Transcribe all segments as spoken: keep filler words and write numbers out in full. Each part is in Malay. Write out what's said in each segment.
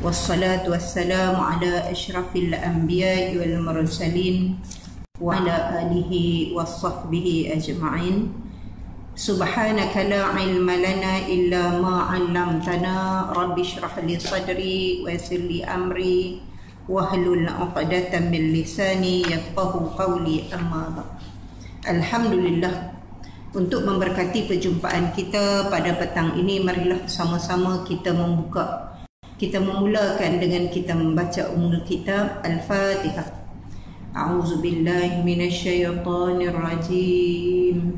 wassalatu wassalamu ala asyrafil anbiya'i wal mursalin wa ala alihi wa sahbihi ajma'in. Subhanaka la ilma lana illa ma 'allamtana, rabbi shrah li sadri wa yassir li amri wahlul 'uqdatam min lisani yafqahu qawli, amma ba'd. Alhamdulillah, untuk memberkati perjumpaan kita pada petang ini, marilah sama-sama kita membuka Kita memulakan dengan kita membaca Ummul Kitab Al-Fatihah. A'udzubillahi minasyaitonir rajim.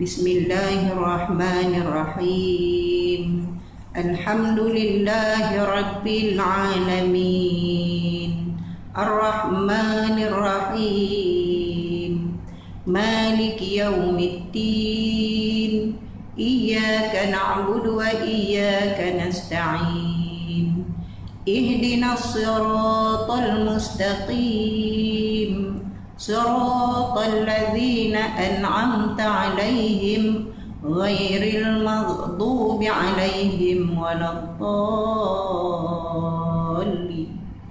Bismillahirrahmanirrahim. Alhamdulillahi rabbil alamin. Ar-Rahmanir Rahim. Maliki yaumiddin. Iyyaka na'budu wa iyyaka nasta'in. اهدنا الصراط المستقيم صراط الذين أنعمت عليهم غير المغضوب عليهم ولا الضالين.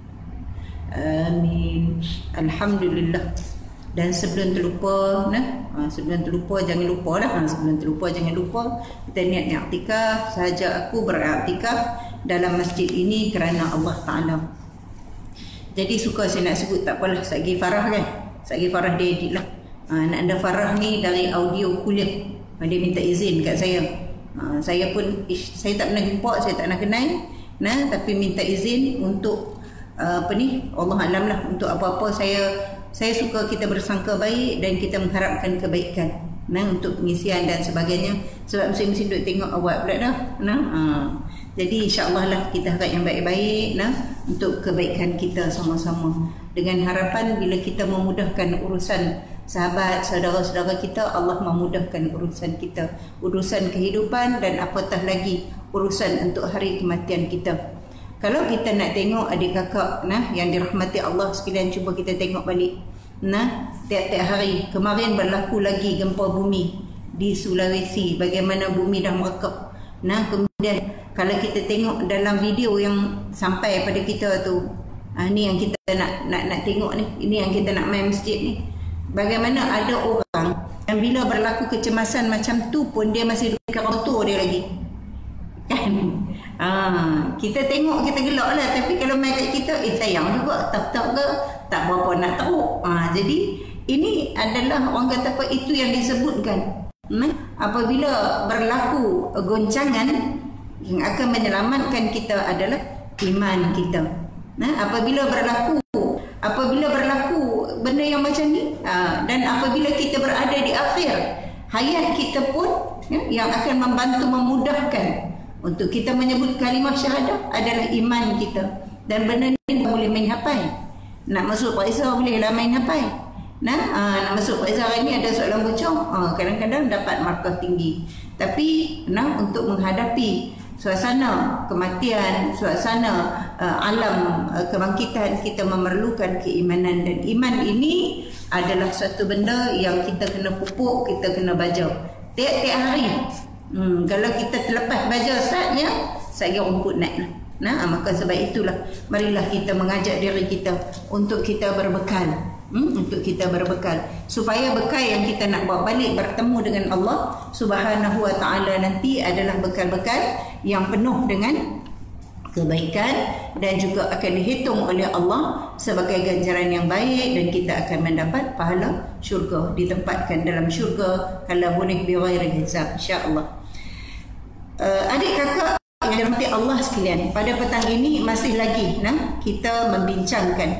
آمين. Alhamdulillah. Dan sebelum terlupa, nah, sebelum terlupa jangan lupa lah. Sebelum terlupa jangan lupa kita niat i'tikaf. Sahaja aku beriktikaf dalam masjid ini kerana Allah Ta'ala. Jadi suka saya nak sebut, tak apalah, Sagi Farah kan, Sagi Farah dia edit lah. ha, Nak ada Farah ni dari audio kuliah, dia minta izin kat saya. ha, Saya pun, ish, saya tak pernah jumpa, saya tak pernah kenal, nah, tapi minta izin untuk uh, apa ni, Allah Alam lah, untuk apa-apa. Saya Saya suka kita bersangka baik dan kita mengharapkan kebaikan, nah, untuk pengisian dan sebagainya. Sebab mesti-mesti duk tengok awak pula dah, nah. ha. Jadi insya-Allah lah kita harap yang baik-baik, nah, untuk kebaikan kita sama-sama. Dengan harapan bila kita memudahkan urusan sahabat, saudara-saudara kita, Allah memudahkan urusan kita, urusan kehidupan dan apatah lagi urusan untuk hari kematian kita. Kalau kita nak tengok adik kakak, nah, yang dirahmati Allah sekalian, cuba kita tengok balik. Nah, tiap-tiap hari, kemarin berlaku lagi gempa bumi di Sulawesi, bagaimana bumi dah merekap. Nah, kemudian kalau kita tengok dalam video yang sampai pada kita tu, ah, ni yang kita nak nak nak tengok ni, ini yang kita nak main masjid ni. Bagaimana ada orang yang bila berlaku kecemasan macam tu pun dia masih dekat motor dia lagi. Kan? Ah, kita tengok kita gelak lah, tapi kalau main kat kita, eh sayang juga, tak-tak ke, tak berapa nak tahu. Ah, jadi ini adalah orang kata apa, itu yang disebutkan. Hmm? Apabila berlaku goncangan, yang akan menyelamatkan kita adalah iman kita. Nah, apabila berlaku apabila berlaku benda yang macam ni, ah, dan apabila kita berada di akhir hayat kita pun, ya, yang akan membantu memudahkan untuk kita menyebut kalimah syahadah adalah iman kita. Dan benda ni boleh main hafal. Nak masuk Pak Isa boleh lah main hafal. Nah, aa, nak masuk Pak Isa hari ni ada soalan bocor, aa, kadang-kadang dapat markah tinggi. Tapi nah, untuk menghadapi suasana kematian, suasana aa, alam aa, kebangkitan, kita memerlukan keimanan. Dan iman ini adalah satu benda yang kita kena pupuk, kita kena baja tiap-tiap hari. Hmm, kalau kita terlepas baca saatnya, saya rumput naik. Nah, maka sebab itulah marilah kita mengajak diri kita untuk kita berbekal, hmm, untuk kita berbekal supaya bekal yang kita nak bawa balik bertemu dengan Allah Subhanahu Wa Taala nanti adalah bekal-bekal yang penuh dengan kebaikan dan juga akan dihitung oleh Allah sebagai ganjaran yang baik, dan kita akan mendapat pahala syurga, ditempatkan dalam syurga kalau boleh bighairi hisab, insya-Allah. Uh, adik kakak yang dirahmati Allah sekalian, pada petang ini masih lagi nah, kita membincangkan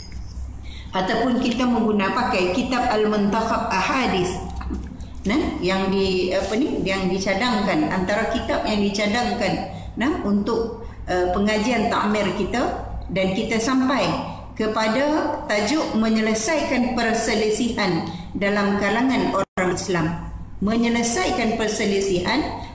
ataupun kita menggunakan pakai kitab Al-Muntakhab Ahadis, nah, yang di apa ni, yang dicadangkan, antara kitab yang dicadangkan nah, untuk uh, pengajian takmir kita, dan kita sampai kepada tajuk menyelesaikan perselisihan dalam kalangan orang Islam, menyelesaikan perselisihan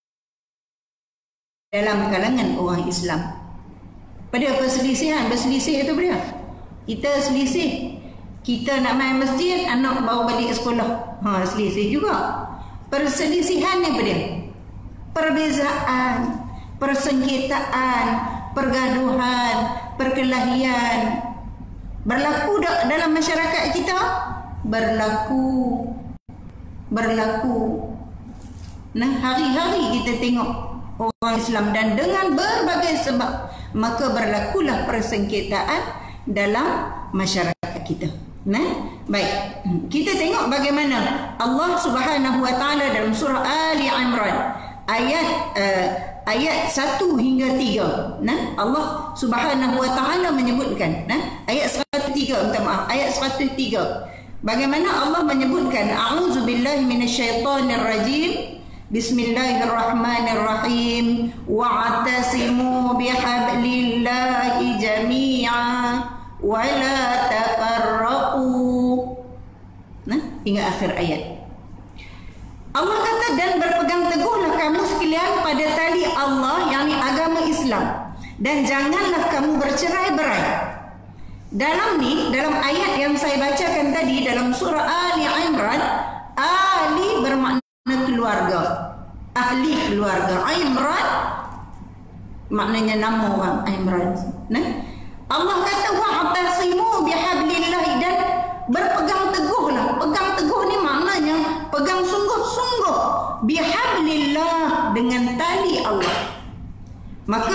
dalam kalangan orang Islam. Pada perselisihan, berselisih itu dia. Kita selisih, kita nak main masjid, anak baru balik sekolah, ha, selisih juga. Perselisihan ni apa dia? Perbezaan, persengketaan, pergaduhan, perkelahian berlaku dalam masyarakat kita? Berlaku. Berlaku. Nah, hari-hari kita tengok orang Islam dan dengan berbagai sebab, maka berlakulah persengketaan dalam masyarakat kita. Nah, baik. Kita tengok bagaimana Allah Subhanahu wa taala dalam surah Ali Imran ayat uh, ayat satu hingga tiga. Nah, Allah Subhanahu wa taala menyebutkan, nah, ayat seratus tiga, minta maaf, ayat seratus tiga. Bagaimana Allah menyebutkan, a'udzubillahi minasyaitonir rajim. Bismillahirrahmanirrahim. Wa'tasimu bihablillahi jami'a wa la tafarraqu. Nah, hingga akhir ayat. Allah kata, dan berpegang teguhlah kamu sekalian pada tali Allah, yakni agama Islam, dan janganlah kamu bercerai-berai. Dalam ni, dalam ayat yang saya bacakan tadi dalam surah Ali Imran, Ali bermakna keluarga, ahli keluarga. Imran maknanya nama orang, Imran. Nah, Allah kata wa'tasimu bihablillah, dan berpegang teguhlah. Pegang teguh ni maknanya pegang sungguh-sungguh, bihablillah, dengan tali Allah. Maka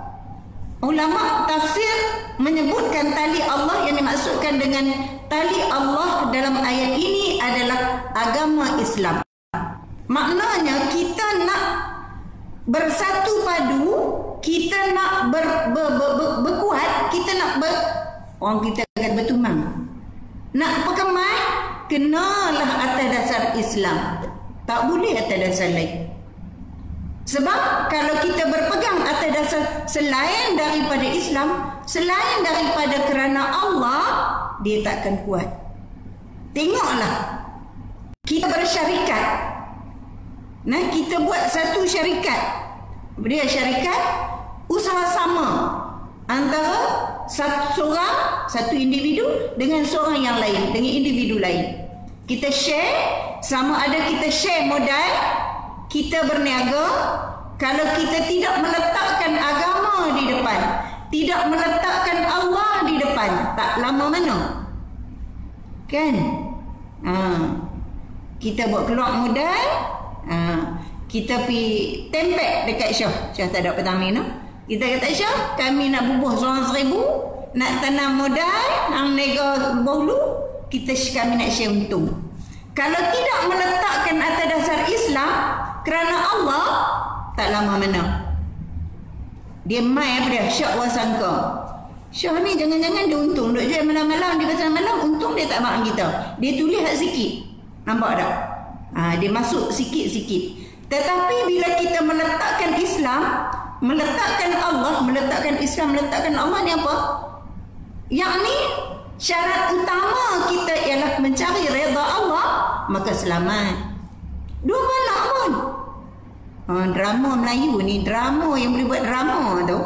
ulama tafsir menyebutkan tali Allah yang dimaksudkan dengan tali Allah dalam ayat ini adalah agama Islam. Maknanya kita nak bersatu padu, kita nak ber, ber, ber, ber, berkuat, kita nak ber, orang kita akan bertumang, nak perkemai, kenalah atas dasar Islam, tak boleh atas dasar lain. Sebab kalau kita berpegang atas dasar selain daripada Islam, selain daripada kerana Allah, dia takkan kuat. Tengoklah, kita bersyarikat. Nah, kita buat satu syarikat. Dia syarikat usaha sama antara satu seorang, satu individu dengan seorang yang lain, dengan individu lain. Kita share, sama ada kita share modal, kita berniaga. Kalau kita tidak meletakkan agama di depan, tidak meletakkan Allah di depan, tak lama mana, kan? Ha, kita buat keluar modal, ha, kita pergi tempek dekat Syah. Syah tak ada Pertamina. Kita kata, Syah, kami nak bubuh seorang seribu, nak tanam modal, nak nega bohlu, kita kami nak share untung. Kalau tidak meletakkan atas dasar Islam kerana Allah, tak lama mana dia mai apa dia, syak wasangka. Syah ni jangan-jangan dia untung, duk jual malam-malam di pasar malam, untung dia tak makan kita. Dia tulis hak sikit, nampak tak? Ha, dia masuk sikit-sikit. Tetapi bila kita meletakkan Islam, meletakkan Allah, meletakkan Islam, meletakkan Allah ni apa? Yakni syarat utama kita ialah mencari redha Allah, maka selamat. Dua mana pun. Ha, drama Melayu ni, drama yang boleh buat drama tu,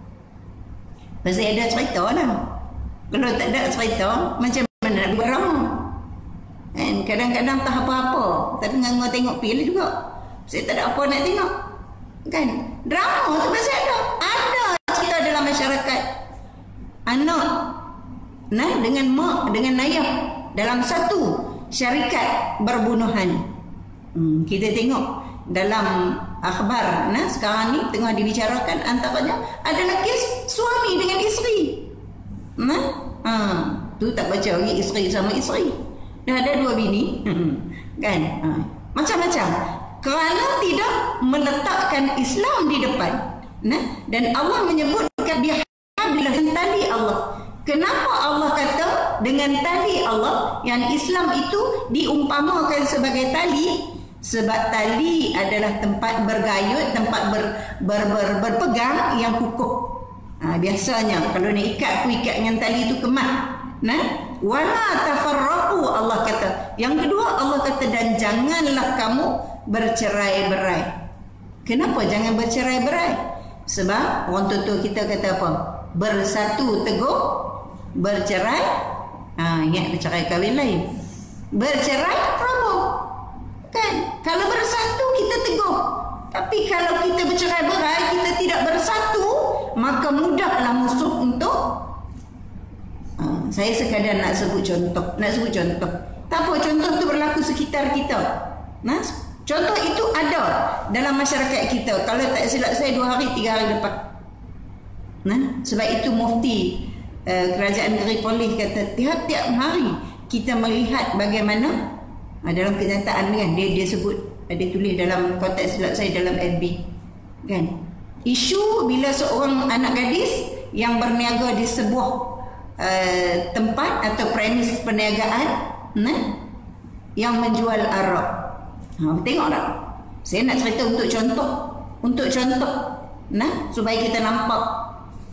pasti ada cerita lah. Kalau tak ada cerita, macam mana nak buat drama? And kadang-kadang tak apa-apa, tapi nganggur tengok pil juga. Saya tak ada apa nak tengok, kan? Drama tu pasti ada. Ada cerita dalam masyarakat. Anak nah dengan mak, dengan ayah dalam satu syarikat berbunuhan. Hmm, kita tengok dalam akhbar, nah sekarang ni tengah dibicarakan, antaranya adalah kes suami dengan isteri. Nah, ha, tu tak baca lagi isteri sama isteri. Dah ada dua bini, kan? Ha, macam-macam. Kerana tidak meletakkan Islam di depan. Nah, dan Allah menyebutkan bihablillah, tali Allah. Kenapa Allah kata dengan tali Allah, yang Islam itu diumpamakan sebagai tali? Sebab tali adalah tempat bergayut, tempat ber, ber, ber, berpegang yang kukuh. Ha, biasanya kalau nak ikat, aku ikat dengan tali itu kemah. Nah, wala tafarraqu, Allah kata. Yang kedua, Allah kata, dan janganlah kamu bercerai-berai. Kenapa jangan bercerai-berai? Sebab orang tua-tua kita kata apa? Bersatu teguh, bercerai, ha, ingat bercerai kahwin lain. Bercerai roboh. Kan? Kalau bersatu kita teguh. Tapi kalau kita bercerai-berai, kita tidak bersatu, maka mudahlah musuh untuk uh, saya sekadar nak sebut contoh, nak sebut contoh. Tak apa, contoh tu berlaku sekitar kita. Nah, contoh itu ada dalam masyarakat kita. Kalau tak silap saya dua hari, tiga hari lepas. Nah, sebab itu mufti uh, kerajaan negeri Perlis kata tiap-tiap hari kita melihat bagaimana uh, dalam kenyataan kan dia dia sebut, dia tulis dalam kotak silap saya dalam F B kan, isu bila seorang anak gadis yang berniaga di sebuah uh, tempat atau premis perniagaan nah, yang menjual arak. Ha, tengok tak? Saya nak cerita untuk contoh, untuk contoh nah, supaya kita nampak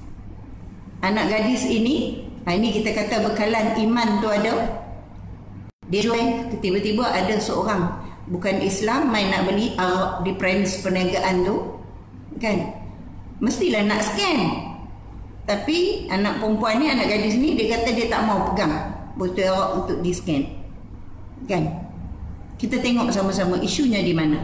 anak gadis ini, ini kita kata bekalan iman tu ada. Dia jual, tiba-tiba ada seorang bukan Islam main nak beli arak di premis perniagaan tu kan, mestilah nak scan. Tapi anak perempuan ni, anak gadis ni, dia kata dia tak mau pegang botol arak untuk di scan kan. Kita tengok sama-sama isunya di mana.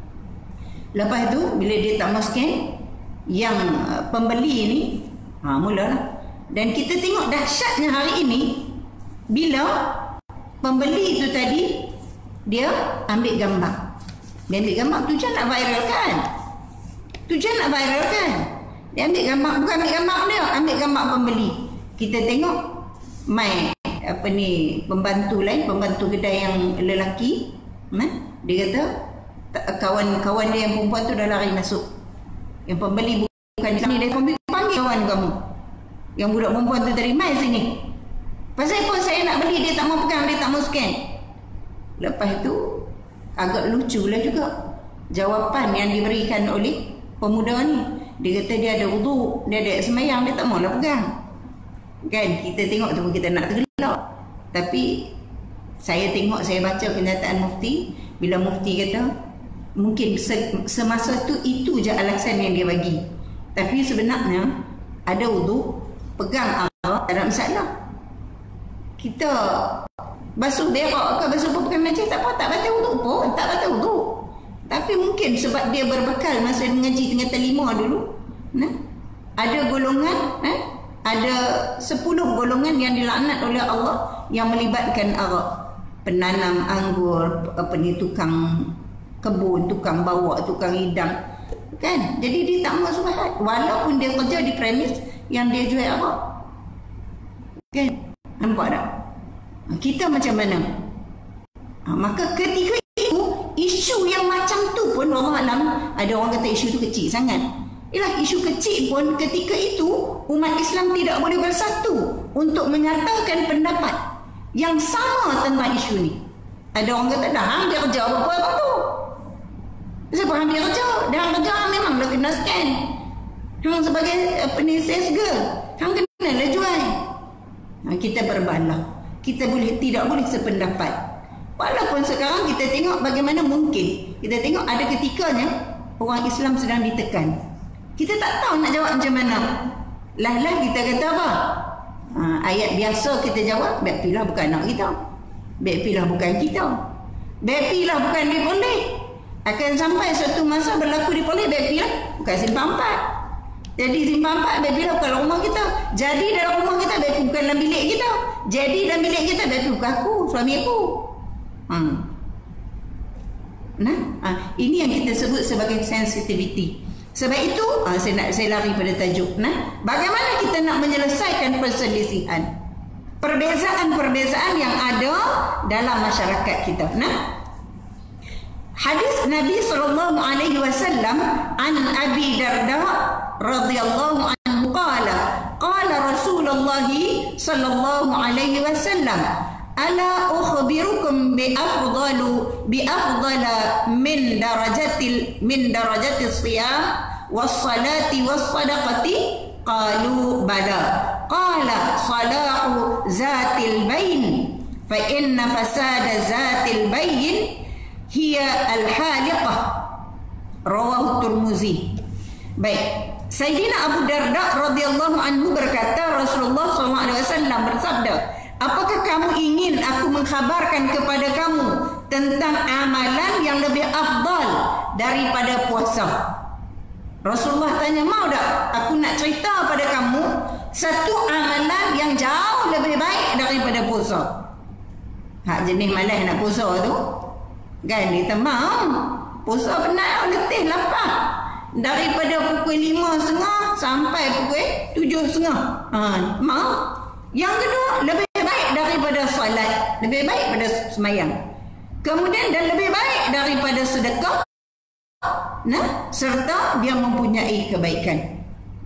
Lepas tu bila dia tak mau scan, yang pembeli ni ha, mulalah. Dan kita tengok dahsyatnya hari ini bila pembeli itu tadi dia ambil gambar. Dia ambil gambar, tujuan nak viralkan. Tujuan nak viralkan. Dia ambil gambar, bukan ambil gambar dia, ambil gambar pembeli. Kita tengok mai apa ni pembantu lain, pembantu kedai yang lelaki, nah, dia kata kawan-kawan dia yang perempuan tu dah lari masuk. Yang pembeli bukan ni, dia panggil kawan kamu. Yang budak perempuan tu tadi, mai sini. Pasal apa saya nak beli, dia tak mau pegang, dia tak mau scan. Lepas tu agak lucu lah juga jawapan yang diberikan oleh pemuda ni. Dia kata dia ada wudu, dia ada semayang, dia tak maulah pegang. Kan kita tengok tu kita nak tergelak. Tapi saya tengok, saya baca kenyataan mufti, bila mufti kata mungkin semasa tu itu je alasan yang dia bagi. Tapi sebenarnya ada wudu, pegang arak, tak ada masalah. Kita basuh berak ke basuh apa pegang najis tak apa, tak batal wudu pun, tak batal wudu. Tapi mungkin sebab dia berbekal masa mengaji tingkatan lima dulu, nah, ada golongan, nah, ada sepuluh golongan yang dilaknat oleh Allah yang melibatkan arak. Penanam anggur, apa ni, tukang kebun, tukang bawa, tukang hidang kan. Jadi dia tak mau subahat walaupun dia kerja di premis yang dia jual arak kan. Nampak tak? Kita macam mana? Ha, maka ketika itu isu yang macam tu pun Allah alam, ada orang kata isu tu kecil sangat. Ialah isu kecil pun ketika itu umat Islam tidak boleh bersatu untuk menyatakan pendapat yang sama tentang isu ni. Ada orang kata dah hang dia kerja apa apa tu. Siapa hang dia kerja? Dah hang kerja memang dah kena scan. Hang sebagai apa ni sales girl, hang kena lah jual. Ha, kita berbalah. Kita boleh tidak boleh sependapat. Walaupun sekarang kita tengok bagaimana mungkin. Kita tengok ada ketikanya orang Islam sedang ditekan. Kita tak tahu nak jawab macam mana. Lah-lah kita kata apa? Ha, ayat biasa kita jawab, B P lah bukan anak kita. B P lah bukan kita. B P lah bukan di Perlis. Akan sampai suatu masa berlaku di Perlis, B P lah bukan simpang empat. Jadi simpang empat, B P lah bukan rumah kita. Jadi dalam rumah kita, B P bukan dalam bilik kita. Jadi dalam bilik kita, B P bukan aku, suami aku. Hmm. Nah, ha, ini yang kita sebut sebagai sensitivity. Sebab itu ha, saya nak saya lari pada tajuk. Nah, bagaimana kita nak menyelesaikan perselisihan, perbezaan-perbezaan yang ada dalam masyarakat kita. Nah, hadis Nabi sallallahu alaihi wasallam an Abi Darda radhiyallahu anhu qala qala Rasulullah sallallahu alaihi wasallam ala ukhbirukum bi afdalu bi afdala min darajatil min darajatis siyam was salati was sadaqati qalu bala qala salahu zatil bain fa inna fasada zatil bain hiya al haliqah rawahu Tirmizi. Baik, Sayyidina Abu Darda radhiyallahu anhu berkata, Rasulullah sallallahu alaihi wasallam bersabda, apakah kamu ingin aku mengkhabarkan kepada kamu tentang amalan yang lebih afdal daripada puasa? Rasulullah tanya, mau tak aku nak cerita pada kamu satu amalan yang jauh lebih baik daripada puasa. Hak jenis malas nak puasa tu kan, dia tak mau. Puasa penat, letih, lapar. Daripada pukul lima setengah sampai pukul tujuh setengah. Ha, mau. Yang kedua, lebih baik daripada solat, lebih baik pada semayang. Kemudian dan lebih baik daripada sedekah. Nah, serta dia mempunyai kebaikan.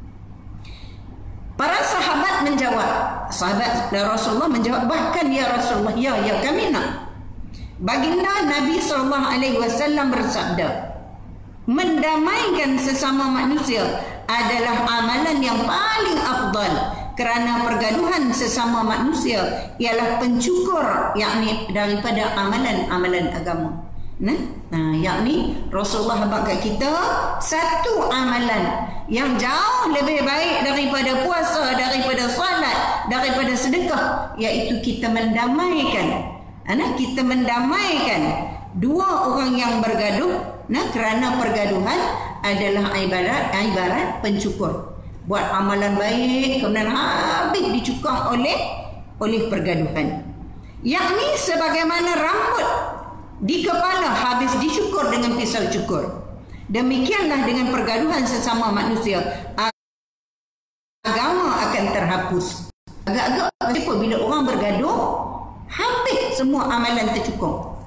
Para sahabat menjawab, sahabat Rasulullah menjawab, bahkan ya Rasulullah, ya ya kami nak. Baginda Nabi sallallahu alaihi wasallam bersabda, mendamaikan sesama manusia adalah amalan yang paling afdal, kerana pergaduhan sesama manusia ialah pencukur, yakni daripada amalan-amalan agama. Nah, nah, yakni Rasulullah habaq kat kita satu amalan yang jauh lebih baik daripada puasa, daripada solat, daripada sedekah, iaitu kita mendamaikan. Nah, kita mendamaikan dua orang yang bergaduh. Nah, kerana pergaduhan adalah ibarat ibarat pencukur. Buat amalan baik kemudian habis dicukur oleh oleh pergaduhan. Yakni sebagaimana rambut di kepala habis dicukur dengan pisau cukur, demikianlah dengan pergaduhan sesama manusia, agama akan terhapus. Agak-agak apa bila orang bergaduh, habis semua amalan tercukur.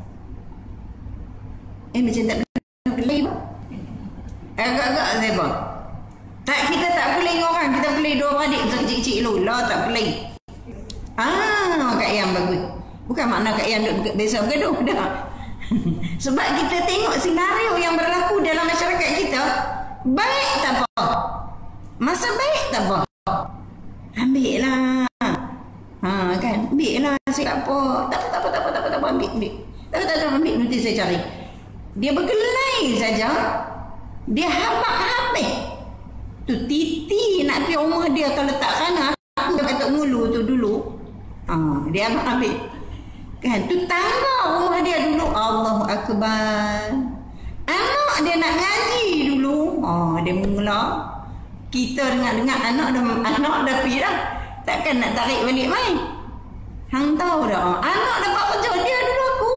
Eh macam tak boleh. Agak-agak siapa? Tak, kita tak boleh orang, kita boleh dua beradik masa kecil-kecil dulu. Lah tak boleh. Ah, Kak Yang bagus. Bukan makna Kak Yang duduk biasa bergaduh dah. Sebab kita tengok senario yang berlaku dalam masyarakat kita, baik tak apa, masa baik tak apa, ambil lah. Ha kan, ambil lah, saya apa, tak apa, tak apa, tak apa, tak apa, tak apa, ambil, ambil. Tak apa, tak apa, ambil, nanti saya cari. Dia bergelai saja, dia habaq habis. Tu titi nak pergi rumah dia, kalau tak sana aku dah katuk mulu tu dulu. Ha, dia habaq habis. Kan, tu tangga rumah dia dulu. Allahu Akbar. Anak dia nak ngaji dulu. Oh, dia mula. Kita dengar-dengar anak dah anak dah pergi dah. Takkan nak tarik balik main. Hang tahu dah. Oh, anak dapat kerja dia dulu aku.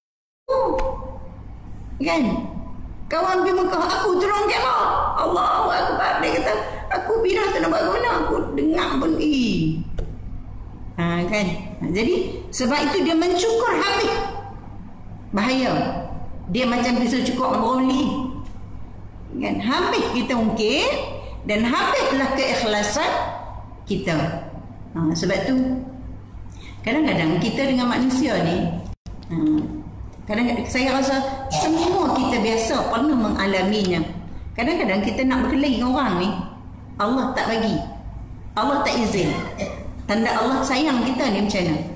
Kan? Kawan pergi Mekah, aku turun kamera. Allahu Akbar. Dia kata, aku pindah tak nak buat mana. Aku dengar pun. Eh. Ha, kan? Ha, jadi sebab itu dia mencukur habis. Bahaya. Dia macam pisau cukur broli. Kan? Habis kita mungkin, dan habislah keikhlasan kita. Ha, sebab tu kadang-kadang kita dengan manusia ni, ha, kadang-kadang saya rasa semua kita biasa pernah mengalaminya. Kadang-kadang kita nak berkelahi dengan orang ni, Allah tak bagi, Allah tak izin. Tanda Allah sayang kita ni macam mana?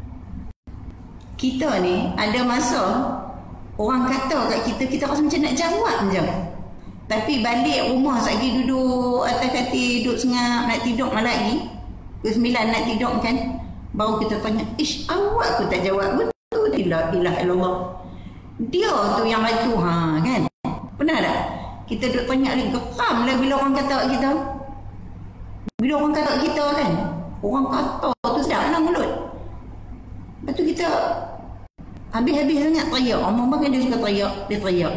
Kita ni ada masa orang kata kat kita, kita rasa macam nak jawab je. Tapi balik rumah lagi duduk atas katil, duduk sengap, nak tidur malam lagi. Pukul sembilan nak tidur kan. Baru kita tanya, ish, awak aku tak jawab. Betul, ilah, ilah, ilallah. Dia tu yang itu, ha, kan? Pernah tak? Kita duduk tanya lagi, geram lah bila orang kata kat kita. Bila orang kata kat kita kan, orang kata tu sedap lah mulut. Lepas tu kita habis-habis sangat teriak. Orang bang dia suka teriak, dia teriak.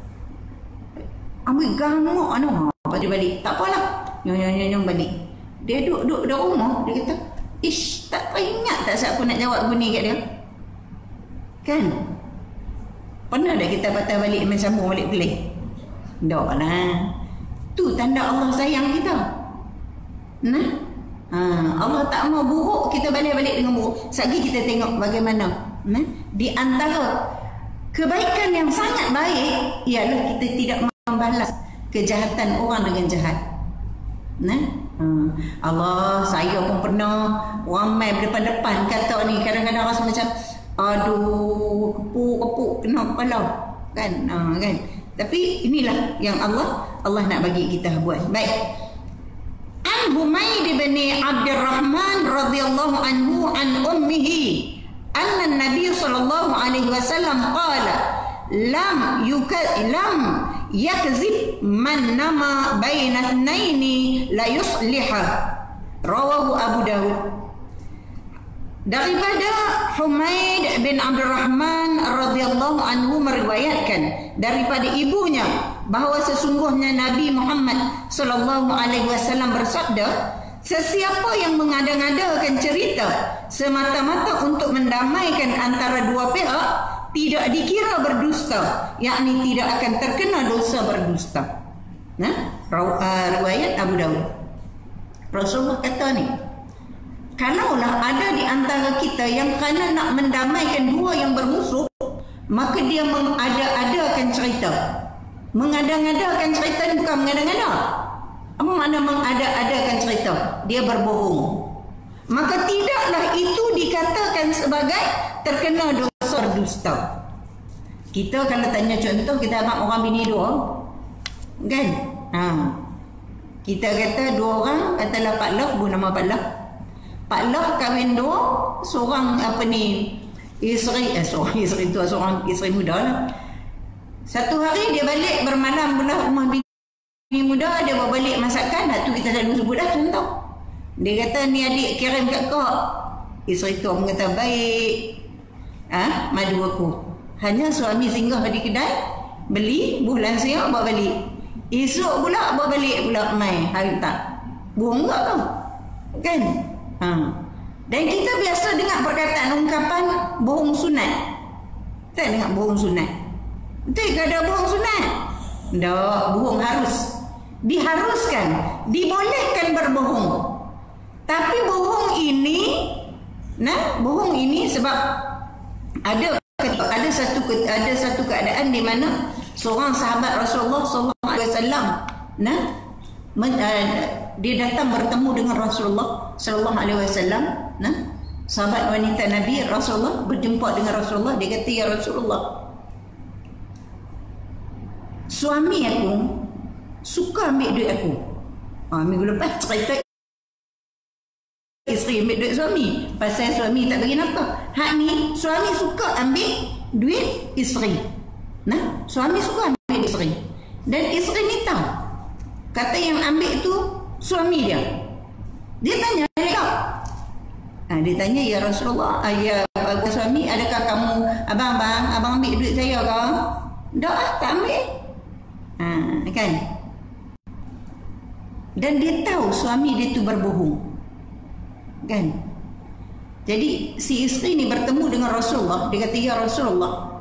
Ambil gamuk anu. Lepas tu balik. Tak apalah. Nyong-nyong-nyong balik. Dia duduk-duduk dalam rumah, dia kata, ish, tak teringat tak saat aku nak jawab guni kat dia. Kan? Pernah dah kita patah balik main sambung balik pelik? Tak lah. Tu tanda Allah sayang kita. Nah, ha, Allah tak mau buruk, kita balik-balik dengan buruk. Sekali kita tengok bagaimana, nah, di antara kebaikan yang sangat baik ialah kita tidak membalas kejahatan orang dengan jahat. Nah, ha, Allah, saya pun pernah orang main berdepan-depan kata ni, kadang-kadang rasa macam aduh, kepuk-kepuk kena kepala kan, ha, kan. Tapi inilah yang Allah Allah nak bagi kita buat. Baik. An Humaid bin Abdurrahman radhiyallahu anhu an ummihi anna an-nabiy sallallahu alaihi wasallam qala lam yuka lam yakzib man nama baina ithnaini la yusliha. Rawahu Abu Dawud. Daripada Humaid bin Abdul Rahman radhiyallahu anhu meriwayatkan daripada ibunya bahawa sesungguhnya Nabi Muhammad sallallahu alaihi wasallam bersabda, sesiapa yang mengada-ngadakan cerita semata-mata untuk mendamaikan antara dua pihak tidak dikira berdusta, yakni tidak akan terkena dosa berdusta. Nah, riwayat Abu Dawud. Rasulullah kata ni, kalaulah ada di antara kita yang kerana nak mendamaikan dua yang bermusuh, maka dia mengada-adakan cerita. Mengada-ngadakan cerita ni bukan mengada-ngada. Apa makna mengada-adakan cerita? Dia berbohong. Maka tidaklah itu dikatakan sebagai terkena dosa berdusta. Kita kalau tanya contoh, kita abang orang bini dua, kan? Ha. Kita kata dua orang, katalah Pak Loh, bu nama Pak Loh. Pak Loh kahwin dua, seorang apa ni, isteri, eh seorang isteri tu, seorang isteri muda lah. Satu hari dia balik bermalam pula rumah bini muda, dia bawa balik masakan. Dah tu kita selalu sebut dah contoh. Dia kata ni adik kirim kat kau. Isteri tu orang kata baik. Ah, ha? Madu aku. Hanya suami singgah di kedai, beli bulan siang bawa balik. Esok pula bawa balik pula mai hari tak. Bohong tak tau? Kan? Ha. Dan kita biasa dengar perkataan ungkapan bohong sunat. Tak dengar bohong sunat. Betul ke ada bohong sunat? Tak, bohong harus. Diharuskan, dibolehkan berbohong. Tapi bohong ini, nah, bohong ini sebab ada ada satu ada satu keadaan di mana seorang sahabat Rasulullah sallallahu alaihi wasallam, nah, men, uh, dia datang bertemu dengan Rasulullah sallallahu alaihi wasallam, nah, sahabat wanita Nabi Rasulullah berjumpa dengan Rasulullah. Dia kata, ya Rasulullah, suami aku suka ambil duit aku. Ha, minggu lepas cerita isteri ambil duit suami pasal suami tak bagi nafkah. Hak ni suami suka ambil duit isteri. Nah, suami suka ambil duit isteri. Dan isteri ni tahu kata yang ambil tu suami dia. Dia tanya dia. Ha, dia tanya, ya Rasulullah, ya suami, adakah kamu abang-abang abang ambil duit saya ke? Tak, tak ambil. Ha, kan? Dan dia tahu suami dia tu berbohong, kan? Jadi si isteri ni bertemu dengan Rasulullah. Dia kata, ya Rasulullah,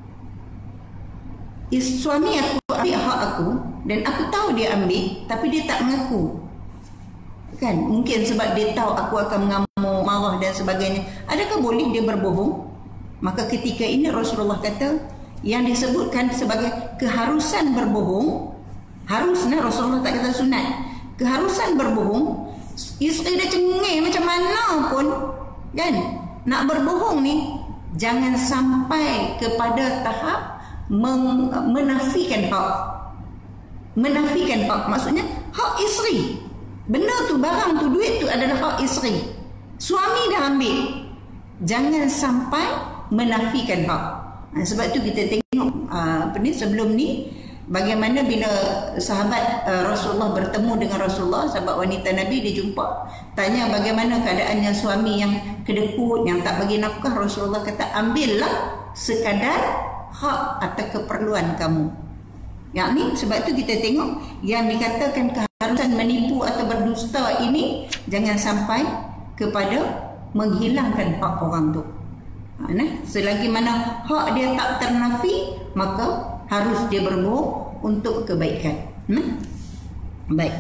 suami aku ambil hak aku dan aku tahu dia ambil, tapi dia tak mengaku, kan? Mungkin sebab dia tahu aku akan mengamuk, marah dan sebagainya. Adakah boleh dia berbohong? Maka ketika ini Rasulullah kata, yang disebutkan sebagai keharusan berbohong, harusnya Rasulullah tak kata sunat, keharusan berbohong. Isteri dia cengeng macam mana pun, kan, nak berbohong ni jangan sampai kepada tahap meng, menafikan hak. Menafikan hak maksudnya hak isteri. Benda tu, barang tu, duit tu adalah hak isteri. Suami dah ambil, jangan sampai menafikan hak. Ha, sebab tu kita tengok uh, apa ni, sebelum ni bagaimana bila sahabat uh, Rasulullah bertemu dengan Rasulullah, sahabat wanita Nabi, dia jumpa, tanya bagaimana keadaannya suami yang kedekut, yang tak bagi nafkah. Rasulullah kata, ambillah sekadar hak atau keperluan kamu. Yang ni sebab tu kita tengok yang dikatakan keharusan menipu atau berdusta ini jangan sampai kepada menghilangkan hak orang tu. Ha, nah, selagi mana hak dia tak ternafi, maka harus dia berbohong untuk kebaikan. Hmm? Baik.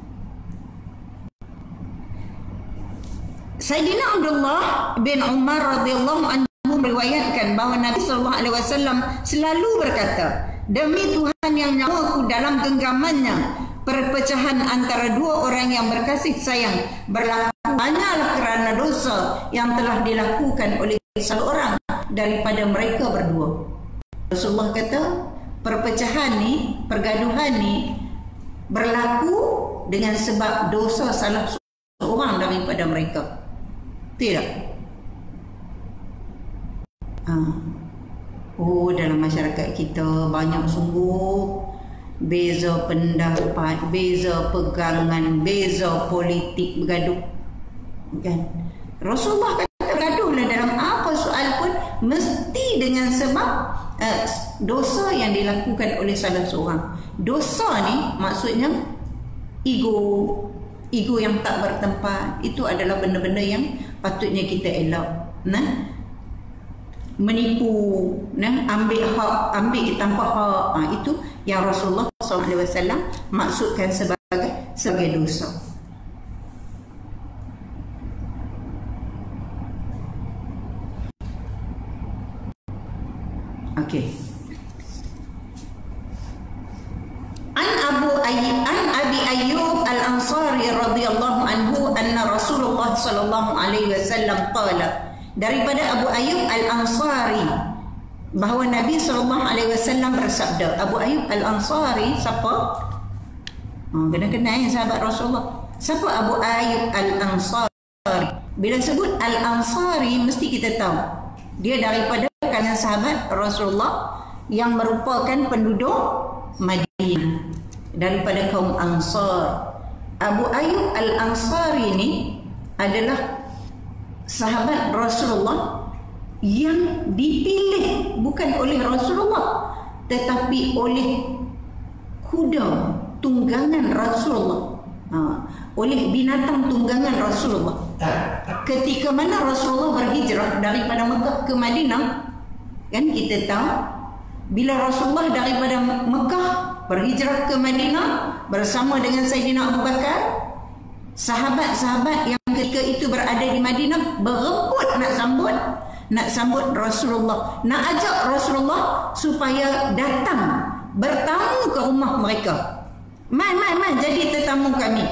Sayyidina Abdullah bin Umar radhiyallahu anhu meriwayatkan bahawa Nabi sallallahu alaihi wasallam selalu berkata, demi Tuhan yang nyawaku dalam genggamannya, perpecahan antara dua orang yang berkasih sayang berlaku hanyalah kerana dosa yang telah dilakukan oleh salah orang daripada mereka berdua. Rasulullah kata, perpecahan ni, pergaduhan ni berlaku dengan sebab dosa salah seorang daripada mereka. Tidak? Ha. Oh, dalam masyarakat kita banyak sungguh beza pendapat, beza pegangan, beza politik bergaduh. Kan? Rasulullah kata bergaduhlah dalam apa soal pun mesti dengan sebab uh, dosa yang dilakukan oleh salah seorang. Dosa ni maksudnya ego, ego yang tak bertempat. Itu adalah benda-benda yang patutnya kita elak. Nah, menipu, nah, ambil hak, ambil tanpa hak, ha, itu yang Rasulullah sallallahu alaihi wasallam maksudkan sebagai sebagai dosa. Okey. An Abu Ayyub an Abi Ayyub Al-Ansari radhiyallahu anhu anna Rasulullah sallallahu alaihi wasallam qala, daripada Abu Ayyub Al-Ansari bahawa Nabi sallallahu alaihi wasallam bersabda. Abu Ayyub Al-Ansari siapa? Oh, kena kenal ya sahabat Rasulullah. Siapa Abu Ayyub Al-Ansari? Bila sebut Al-Ansari mesti kita tahu dia daripada kalangan sahabat Rasulullah yang merupakan penduduk Madinah, daripada kaum Ansar. Abu Ayyub Al-Ansari ini adalah sahabat Rasulullah yang dipilih bukan oleh Rasulullah tetapi oleh kuda tunggangan Rasulullah, ha, oleh binatang tunggangan Rasulullah. Ketika mana Rasulullah berhijrah daripada Mekah ke Madinah, kan kita tahu bila Rasulullah daripada Mekah berhijrah ke Madinah bersama dengan Sayyidina Abu Bakar, sahabat-sahabat yang ketika itu berada di Madinah berebut nak sambut nak sambut Rasulullah, nak ajak Rasulullah supaya datang bertamu ke rumah mereka. Mai mai mai jadi tetamu kami.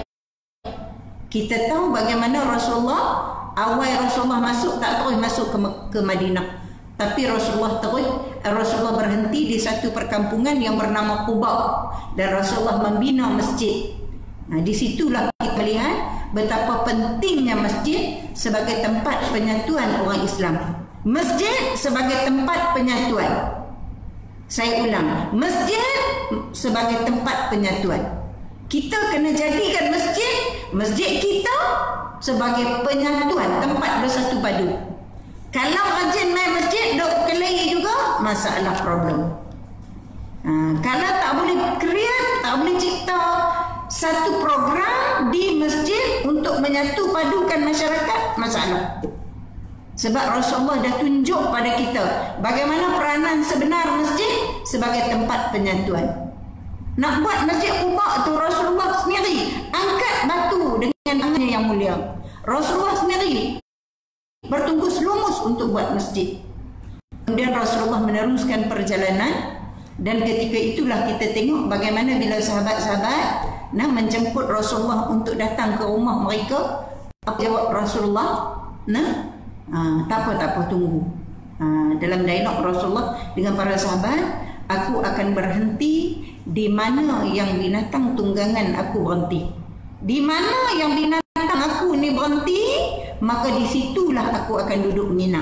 Kita tahu bagaimana Rasulullah, awal Rasulullah masuk tak terus masuk ke, ke Madinah, tapi Rasulullah terus Rasulullah berhenti di satu perkampungan yang bernama Quba dan Rasulullah membina masjid. Nah, di situlah kita lihat betapa pentingnya masjid sebagai tempat penyatuan orang Islam. Masjid sebagai tempat penyatuan. Saya ulang, masjid sebagai tempat penyatuan. Kita kena jadikan masjid, masjid kita sebagai penyatuan, tempat bersatu padu. Kalau rajin main masjid, duk kelahi juga, masalah problem. Ha, kalau tak boleh create, tak boleh cipta satu program di masjid untuk menyatu padukan masyarakat, masalah. Sebab Rasulullah dah tunjuk pada kita bagaimana peranan sebenar masjid sebagai tempat penyatuan. Nak buat masjid Quba tu Rasulullah sendiri angkat batu dengan tangannya yang mulia. Rasulullah sendiri bertungkus lumus untuk buat masjid. Kemudian Rasulullah meneruskan perjalanan dan ketika itulah kita tengok bagaimana bila sahabat-sahabat nak menjemput Rasulullah untuk datang ke rumah mereka, apa jawab Rasulullah? Nah, ha, tak apa, tak apa, tunggu. Ha, dalam dialog Rasulullah dengan para sahabat, aku akan berhenti di mana yang binatang tunggangan aku berhenti. Di mana yang binatang aku ni berhenti, maka di situlah aku akan duduk menginap.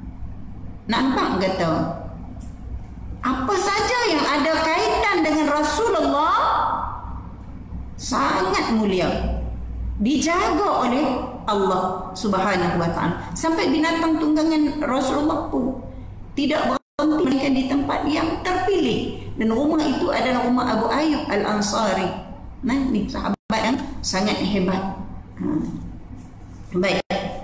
Nampak kata? Apa saja yang ada kaitan dengan Rasulullah sangat mulia, dijaga oleh Allah Subhanahu wa taala. Sampai binatang tunggangan Rasulullah pun tidak berhenti melainkan di tempat yang terpilih, dan rumah itu adalah rumah Abu Ayyub Al-Ansari. Nah, ni sahabat yang sangat hebat. Ha. Baik.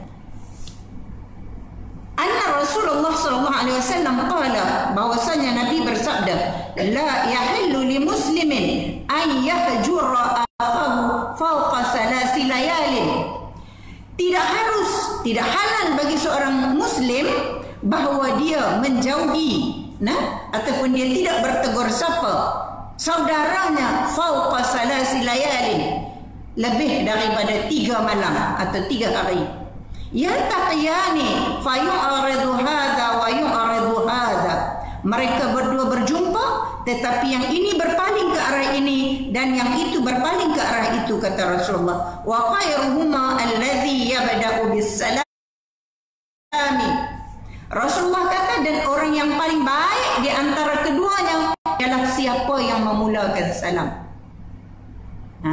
Anna Rasulullah sallallahu alaihi wasallam qala, bahwasanya Nabi bersabda, la yahillu li muslimin an yahjura akhahu fawqa salasi layalin. Tidak harus, tidak halal bagi seorang muslim bahawa dia menjauhi, nah, ataupun dia tidak bertegur sapa saudaranya fawqa salasi layalin, lebih daripada tiga malam atau tiga hari. Yaltaqiyani fayu'aridu hadha wa yu'aridu hadha. Mereka berdua berjumpa, tetapi yang ini berpaling ke arah ini dan yang itu berpaling ke arah itu, kata Rasulullah. Wa khairuhuma alladhi yabda'u bis salami Rasulullah kata, dan orang yang paling baik di antara keduanya ialah siapa yang memulakan salam. Ha.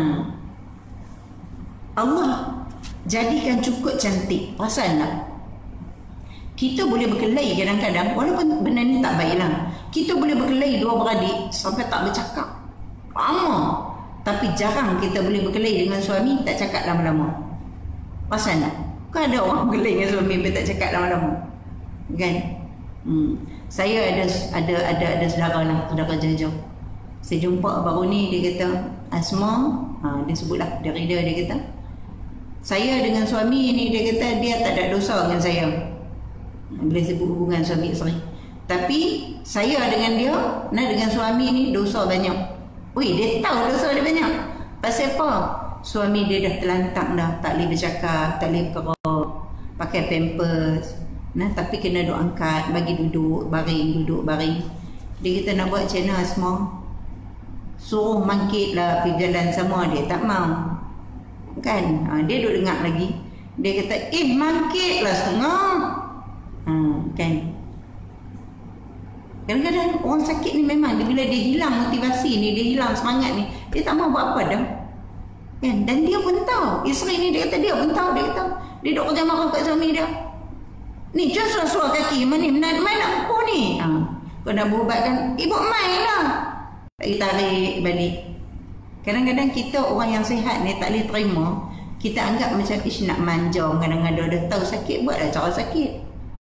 Allah jadikan cukup cantik. Perasan tak? Kita boleh berkelahi kadang-kadang, walaupun benda ni tak baiklah. Kita boleh berkelahi dua beradik sampai tak bercakap lama. Tapi jarang kita boleh berkelahi dengan suami tak cakap lama-lama. Perasan tak? Kan ada orang berkelahi dengan suami tapi tak cakap lama-lama. Kan? Hmm. Saya ada ada ada ada saudara lah, saudara jauh-jauh. Saya jumpa baru ni, dia kata, Asma, ha, dia sebutlah dari dia, dia kata, saya dengan suami ni, dia kata dia tak ada dosa dengan saya. Boleh sebut hubungan suami isteri. Tapi saya dengan dia, nah dengan suami ni dosa banyak. Ui, dia tahu dosa dia banyak. Pasal apa? Suami dia dah terlantang dah, tak boleh bercakap, tak boleh bergerak, pakai pampers. Nah, tapi kena duk angkat, bagi duduk, baring, duduk, baring. Dia kata nak buat macam mana semua? Suruh mangkit lah pergi jalan sama, dia tak mau. Kan? Ha, dia duk dengar lagi. Dia kata, eh mangkit lah setengah. Hmm, kan? Kadang-kadang orang sakit ni memang dia, bila dia hilang motivasi ni, dia hilang semangat ni, dia tak mau buat apa dah. Kan? Dan dia pun tahu, isteri ni dia kata dia pun tahu, dia kata dia duk kerja marah kat suami dia. Ni just suar kaki, mana mana mana aku ni. Ha, kau nak berubatkan, ibu main lah. Tak tarik balik. Kadang-kadang kita orang yang sihat ni tak boleh terima. Kita anggap macam ish nak manjang, kadang-kadang dah tahu sakit, buatlah cara sakit.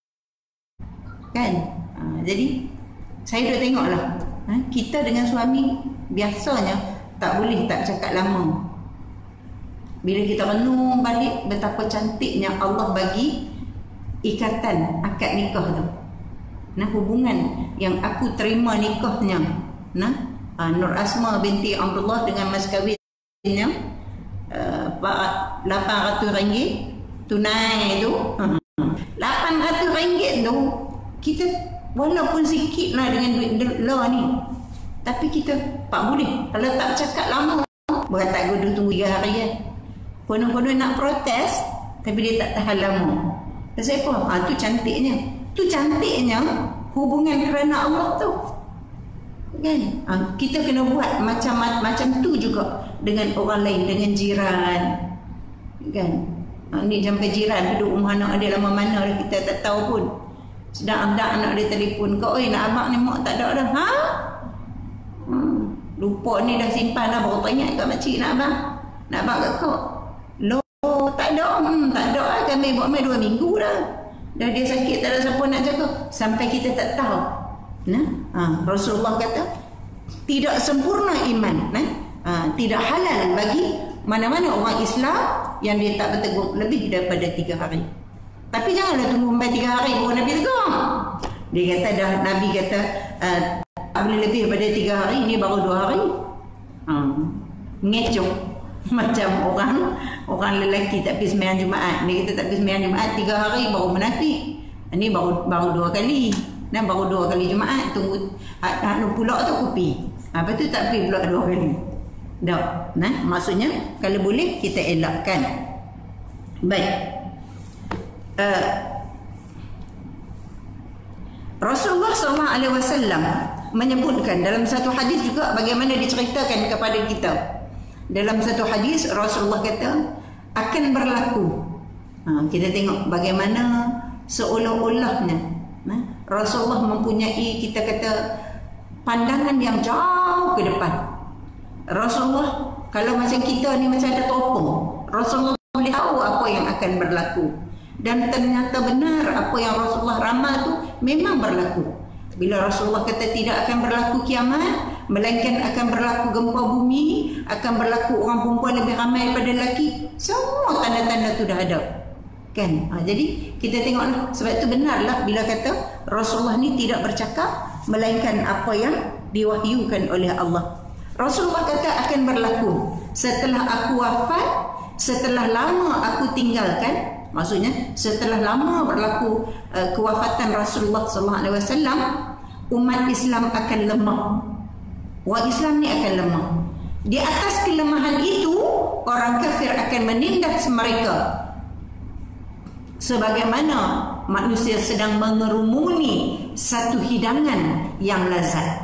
Kan? Ha, jadi saya dah tengoklah, ha, kita dengan suami biasanya tak boleh tak cakap lama. Bila kita renung balik betapa cantiknya Allah bagi ikatan akad nikah tu. Nah, hubungan yang aku terima nikahnya, nah, uh, Nur Asma binti Abdullah dengan mas kawinnya uh, lapan ratus ringgit tunai tu. lapan ratus ringgit tu kita walaupun sikit lah dengan duit law ni, tapi kita tak boleh kalau tak cakap lama. Berkata gue tunggu tiga hari kan, konon-konon nak protes tapi dia tak tahan lama. Pasal apa? Ha, tu cantiknya. Tu cantiknya hubungan kerana Allah tu. Kan? Ha, kita kena buat macam macam tu juga dengan orang lain, dengan jiran. Kan? Ha, ni sampai jiran duduk rumah anak dia lama mana dah kita tak tahu pun. Sedang ada anak dia telefon, kau oi nak abang ni mak tak ada dah. Ha? Hmm, lupa ni dah simpan dah, baru teringat kat makcik nak abang. Nak abang kat kau. Oh, tak ada, hmm, tak ada lah. Kami buat main dua minggu dah. Dah dia sakit, tak ada siapa nak jaga. Sampai kita tak tahu. Nah, ha, Rasulullah kata, tidak sempurna iman. Nah, ha, tidak halal bagi mana-mana orang Islam yang dia tak bertegur lebih daripada tiga hari. Tapi janganlah tunggu sampai tiga hari baru Nabi tegur. Dia kata dah, Nabi kata uh, tak boleh lebih daripada tiga hari, ini baru dua hari. Hmm, ngecoh. Macam orang orang lelaki tak pergi sembahyang Jumaat. Dia kata tak pergi sembahyang Jumaat tiga hari baru menafik. Ini baru baru dua kali. Dan baru dua kali Jumaat, tunggu anu pula tu kopi. Apa tu tak pergi pula dua kali. Dah. Nah, maksudnya kalau boleh kita elakkan. Baik. Uh, Rasulullah sallallahu alaihi wasallam menyebutkan dalam satu hadis juga bagaimana diceritakan kepada kita. Dalam satu hadis Rasulullah kata akan berlaku. Ha, kita tengok bagaimana seolah-olahnya nah, Rasulullah mempunyai, kita kata, pandangan yang jauh ke depan. Rasulullah kalau macam kita ni macam ada teropong, Rasulullah boleh tahu apa yang akan berlaku. Dan ternyata benar apa yang Rasulullah ramal tu memang berlaku. Bila Rasulullah kata tidak akan berlaku kiamat, melainkan akan berlaku gempa bumi, akan berlaku orang perempuan lebih ramai daripada lelaki, semua tanda-tanda tu dah ada. Kan? Ha, jadi kita tengoklah, sebab itu benarlah bila kata Rasulullah ni tidak bercakap melainkan apa yang diwahyukan oleh Allah. Rasulullah kata akan berlaku setelah aku wafat, setelah lama aku tinggalkan. Maksudnya setelah lama berlaku uh, kewafatan Rasulullah sallallahu alaihi wasallam, umat Islam akan lemah. Orang Islam ni akan lemah. Di atas kelemahan itu, orang kafir akan menindas mereka. sebagaimana manusia sedang mengerumuni satu hidangan yang lazat.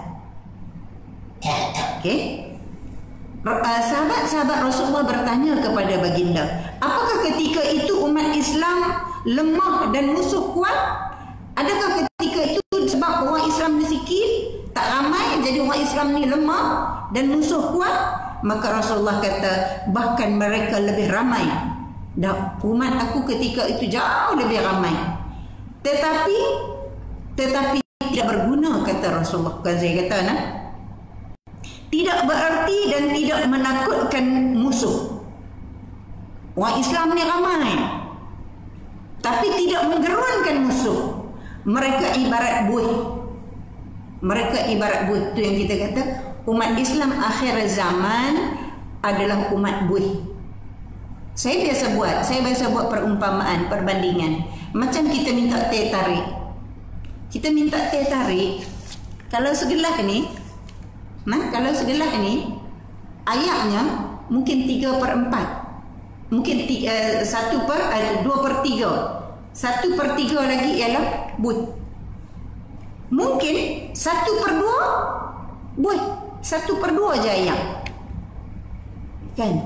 Okey. Sahabat-sahabat Rasulullah bertanya kepada baginda, apakah ketika itu umat Islam lemah dan musuh kuat? Adakah ketika itu sebab orang Islam ni sikit, tak ramai, jadi orang Islam ni lemah dan musuh kuat? Maka Rasulullah kata, bahkan mereka lebih ramai. Dan umat aku ketika itu jauh lebih ramai. Tetapi tetapi tidak berguna, kata Rasulullah. Saya kata, nah, tidak berarti dan tidak menakutkan musuh. Orang Islam ni ramai, tapi tidak menggerunkan musuh. Mereka ibarat buih. Mereka ibarat buih. Itu yang kita kata, umat Islam akhir zaman adalah umat buih. Saya biasa buat, saya biasa buat perumpamaan, perbandingan. Macam kita minta teh tarik. Kita minta teh tarik, kalau segelas ni, nah, kalau segelas ni, ayatnya mungkin tiga per empat. Mungkin tiga, satu per, uh, dua per tiga. Satu per tiga lagi ialah buih. Mungkin satu per dua buih. Satu per dua je ayam. Kan?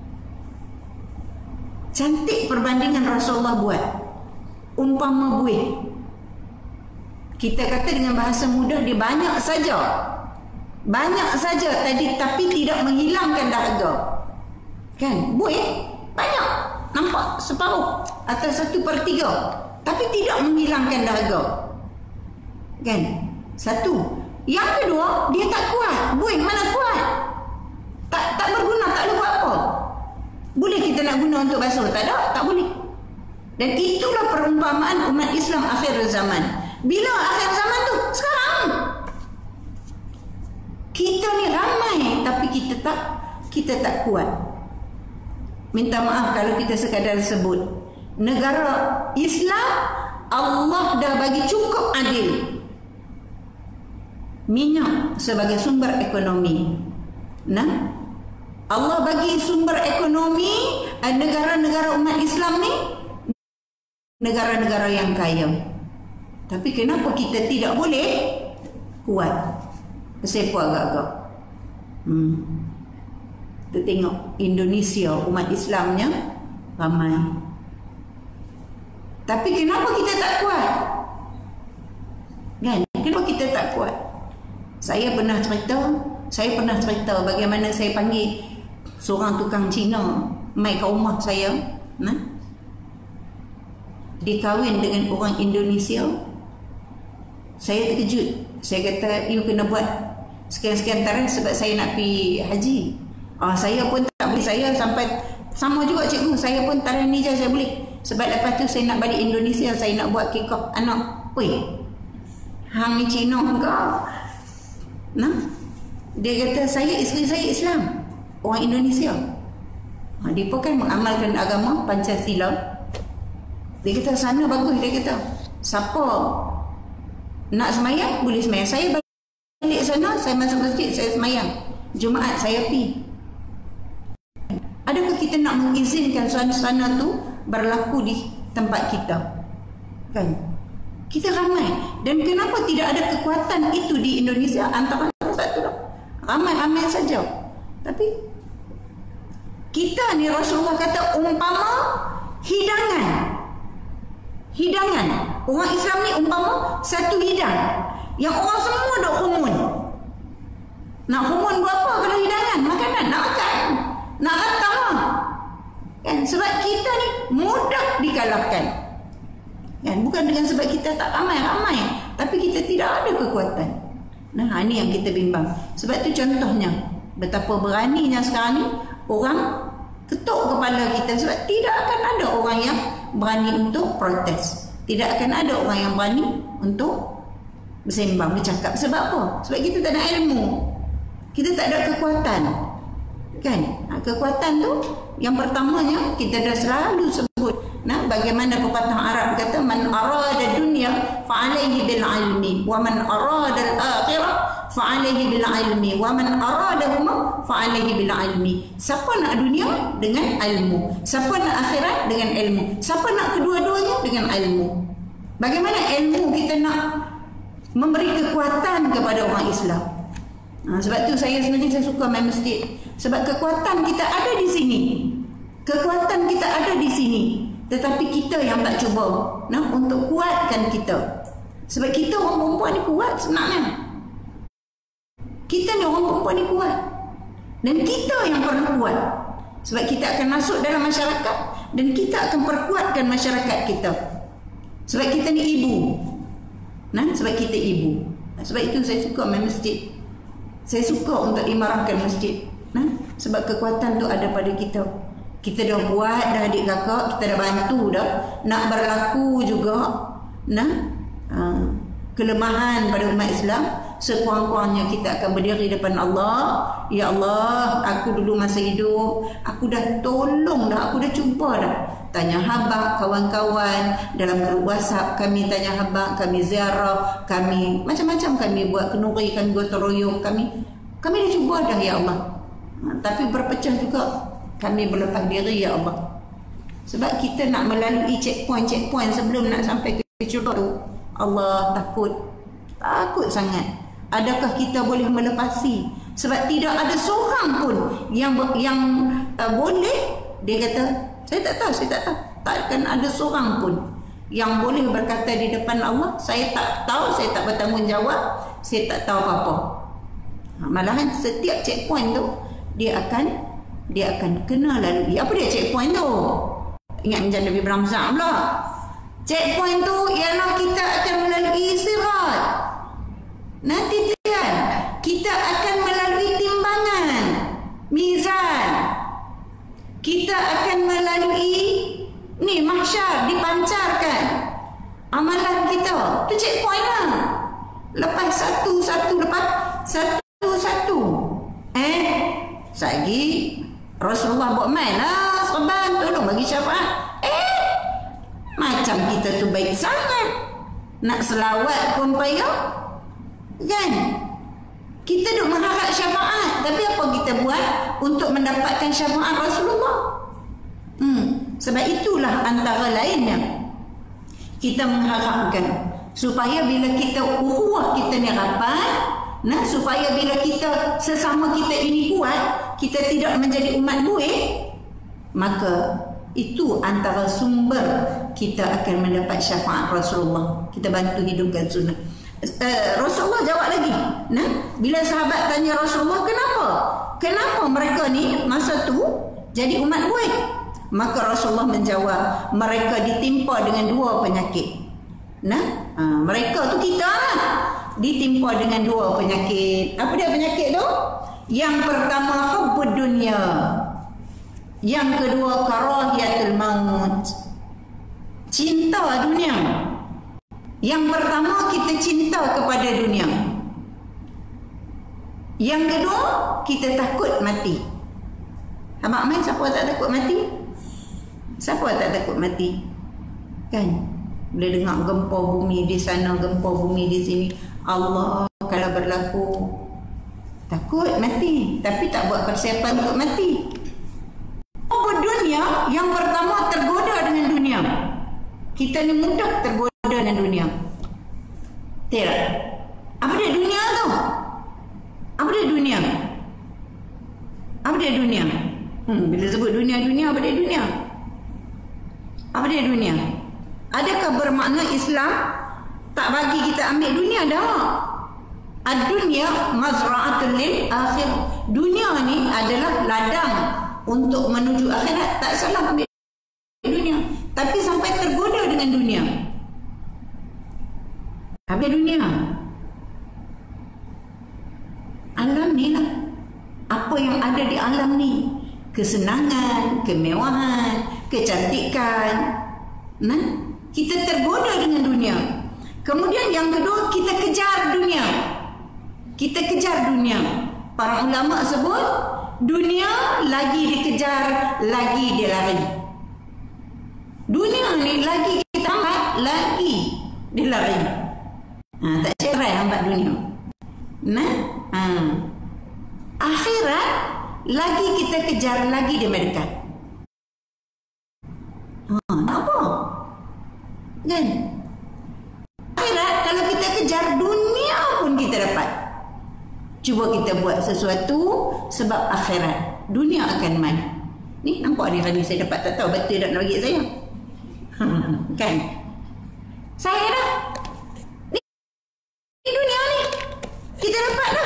Cantik perbandingan Rasulullah buat. Umpama buih. Kita kata dengan bahasa mudah, dia banyak saja. Banyak saja tadi, tapi tidak menghilangkan dahaga. Kan? Buih banyak. Nampak separuh atau satu per tiga, tapi tidak menghilangkan dahaga. Kan? Satu. Yang kedua, dia tak kuat. Buih mana kuat? Tak tak berguna, tak boleh buat apa. Boleh kita nak guna untuk basuh? Tak ada, tak boleh. Dan itulah perumpamaan umat Islam akhir zaman. Bila akhir zaman tu? Sekarang. Kita ni ramai, tapi kita tak kita tak kuat. Minta maaf kalau kita sekadar sebut. Negara Islam, Allah dah bagi cukup adil. Minyak sebagai sumber ekonomi. Nah, Allah bagi sumber ekonomi negara-negara umat Islam ni, negara-negara yang kaya. Tapi kenapa kita tidak boleh kuat? Sepa agak-agak. Hmm. Kita tengok Indonesia, umat Islamnya ramai. Tapi kenapa kita tak kuat? Kan? Kenapa kita tak kuat? Saya pernah cerita, saya pernah cerita bagaimana saya panggil seorang tukang Cina mai ke rumah saya, nah. Dia kahwin dengan orang Indonesia. Saya terkejut. Saya kata, you kena buat sekian-sekian tarikh sebab saya nak pergi haji. Ah, saya pun tak boleh. Saya sampai sama juga cikgu. Saya pun tarikh ni je saya boleh. Sebab lepas tu saya nak balik Indonesia. Saya nak buat kikah anak. Oi, hang ni Cina kau. Nah, dia kata saya isteri saya Islam, orang Indonesia. Ha, dia pun kan mengamalkan agama Pancasila. Dia kata sana bagus. Dia kata siapa nak semayang boleh semayang. Saya balik sana, saya masuk masjid, saya semayang. Jumaat saya pergi. Adakah kita nak mengizinkan suasana tu berlaku di tempat kita? Kan? Kita ramai. Dan kenapa tidak ada kekuatan itu di Indonesia? Antara satu lah. Ramai-ramai saja. Tapi kita ni Rasulullah kata umpama hidangan. Hidangan. Orang Islam ni umpama satu hidang. Yang orang semua duk humun. Nak humun buat apa kalau hidangan? Makanan. Nak makan. Nak hantar. Kan? Sebab kita ni mudah dikalahkan. Kan? Bukan dengan sebab kita tak ramai-ramai, tapi kita tidak ada kekuatan. Nah, ini yang kita bimbang. Sebab tu contohnya, betapa beraninya sekarang ni orang ketuk kepala kita. Sebab tidak akan ada orang yang berani untuk protes. Tidak akan ada orang yang berani untuk bersembang, bercakap. Sebab apa? Sebab kita tak ada ilmu. Kita tak ada kekuatan. Kan? Nah, kekuatan tu yang pertamanya kita dah selalu sebut. Nah, bagaimana pepatah Arab kata, man arada dunya fa alaihi bil ilmi wa man arada al akhirah fa alaihi bil ilmi wa man aradahuma fa alaihi bil ilmi. Siapa nak dunia dengan ilmu, siapa nak akhirat dengan ilmu, siapa nak kedua-duanya dengan ilmu. Bagaimana ilmu kita nak memberi kekuatan kepada orang Islam. Ha, sebab tu saya sebenarnya saya suka main masjid. Sebab kekuatan kita ada di sini. Kekuatan kita ada di sini. Tetapi kita yang tak cuba nah, untuk kuatkan kita. Sebab kita orang perempuan ni kuat sebenarnya. Kita ni orang perempuan ni kuat. Dan kita yang perlu kuat. Sebab kita akan masuk dalam masyarakat. Dan kita akan perkuatkan masyarakat kita. Sebab kita ni ibu. Nah, sebab kita ibu. Sebab itu saya suka main masjid. Saya suka untuk imarahkan masjid. Nah, sebab kekuatan tu ada pada kita. Kita dah buat dah adik kakak, kita dah bantu dah. Nak berlaku juga nah, uh, kelemahan pada umat Islam. Sekurang-kurangnya kita akan berdiri depan Allah. Ya Allah, aku dulu masa hidup, aku dah tolong dah, aku dah cuba dah. Tanya habak, kawan-kawan dalam grup WhatsApp, kami tanya habak, kami ziarah, kami macam-macam kami buat kenuri, kami gotong royong, kami kami dah cuba dah ya Allah. Ha, tapi berpecah juga. Kami berlepas diri ya Allah. Sebab kita nak melalui checkpoint-checkpoint sebelum nak sampai ke curah tu. Allah takut. Takut sangat. Adakah kita boleh melepasi? Sebab tidak ada seorang pun yang yang uh, boleh. Dia kata, saya tak tahu, saya tak tahu. Takkan ada seorang pun yang boleh berkata di depan Allah, saya tak tahu, saya tak bertanggungjawab, saya tak tahu apa-apa. Ha, malahan setiap checkpoint tu, dia akan dia akan kena lalui. Apa dia checkpoint tu? Ingat macam Nabi Ramzan pula. Checkpoint tu ialah kita akan melalui sirat. Nanti kan kita akan melalui timbangan, mizan. Kita akan melalui ni mahsyar, dipancarkan amalan kita. Tu checkpoint lah. Lepas satu-satu, lepas satu-satu. Eh, lagi Rasulullah buat main lah, serban tolong bagi syafaat. Eh, macam kita tu baik sangat. Nak selawat pun payah. Kan? Kita duk mengharap syafaat, tapi apa kita buat untuk mendapatkan syafaat Rasulullah? Hmm, sebab itulah antara lainnya kita mengharapkan supaya bila kita ukhuwah kita ni rapat, nah, supaya bila kita sesama kita ini kuat, kita tidak menjadi umat buih, maka itu antara sumber kita akan mendapat syafaat Rasulullah. Kita bantu hidupkan sunnah. Uh, Rasulullah jawab lagi. Nah, bila sahabat tanya Rasulullah, kenapa? Kenapa mereka ni masa tu jadi umat buih? Maka Rasulullah menjawab, mereka ditimpa dengan dua penyakit. Nah, uh, mereka tu kita lah. Ditimpa dengan dua penyakit. Apa dia penyakit tu? Yang pertama hubbud dunia. Yang kedua karahiyatul maut. Cinta dunia. Yang pertama kita cinta kepada dunia. Yang kedua kita takut mati. Abang main siapa tak takut mati? Siapa tak takut mati? Kan? Bila dengar gempa bumi di sana, gempa bumi di sini, Allah kalau berlaku takut mati, tapi tak buat persiapan untuk mati. Apa dunia? Yang pertama tergoda dengan dunia. Kita ni mudah tergoda dengan dunia. Tidak. Apa dia dunia tu? Apa dia dunia? Apa dia dunia? Hmm, bila sebut dunia-dunia, apa dia dunia? Apa dia dunia? Adakah bermakna Islam tak bagi kita ambil dunia? Dah. Ad-dunya mazra'atul lil akhir. Dunia ni adalah ladang untuk menuju akhirat. Tak salah ambil dunia, tapi sampai tergoda dengan dunia. Ambil dunia. Alam ni lah. Apa yang ada di alam ni, kesenangan, kemewahan, kecantikan. Nah, kita tergoda dengan dunia. Kemudian yang kedua, kita kejar dunia. Kita kejar dunia. Para ulama sebut, dunia lagi dikejar, lagi dia lari. Dunia ni lagi kita ambil, lagi dia lari. Ha, tak cerai hambat dunia. Nah, ha. Akhirat lagi kita kejar, lagi dia mendekat. Ha, apa? Kan? Akhirat kalau kita kejar, dunia pun kita dapat. Cuba kita buat sesuatu sebab akhirat, dunia akan mai. Ni nampak ni tadi saya dapat, tak tahu betul tak nak bagi saya. Kan? Saya dah. Ni, ni dunia ni. Kita dapat dah.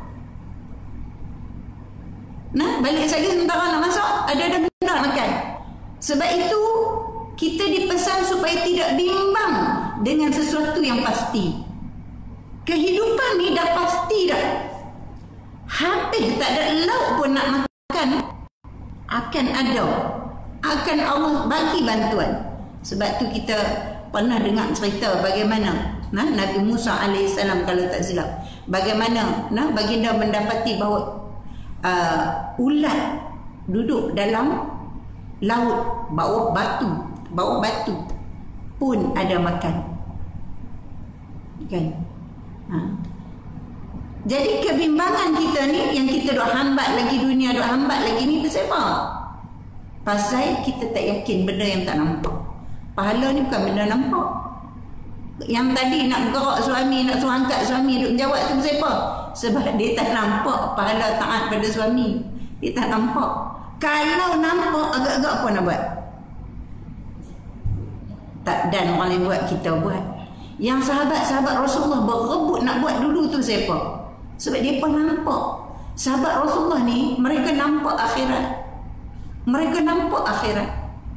Nah, balik lagi sementara nak masuk, ada ada benda makan. Sebab itu kita dipesan supaya tidak bimbang dengan sesuatu yang pasti. Kehidupan ni dah pasti dah. Habis tak ada lauk pun nak makan, akan ada, akan Allah bagi bantuan. Sebab tu kita pernah dengar cerita bagaimana nah, Nabi Musa alaihissalam kalau tak silap, bagaimana nah, baginda mendapati bahawa uh, ulat duduk dalam laut, bawah batu, bawah batu pun ada makan. Kan? Ha. Jadi kebimbangan kita ni, yang kita duk hambat lagi dunia, duk hambat lagi ni, pasal apa? Pasal kita tak yakin benda yang tak nampak. Pahala ni bukan benda nampak. Yang tadi nak gerak suami, nak suruh angkat suami, duk menjawab tu pasal apa? Sebab dia tak nampak pahala taat pada suami. Dia tak nampak. Kalau nampak, agak-agak apa nak buat? Tak, dan orang lain buat, kita buat. Yang sahabat-sahabat Rasulullah berebut nak buat dulu tu siapa? Sebab dia pun nampak. Sahabat Rasulullah ni, mereka nampak akhirat. Mereka nampak akhirat.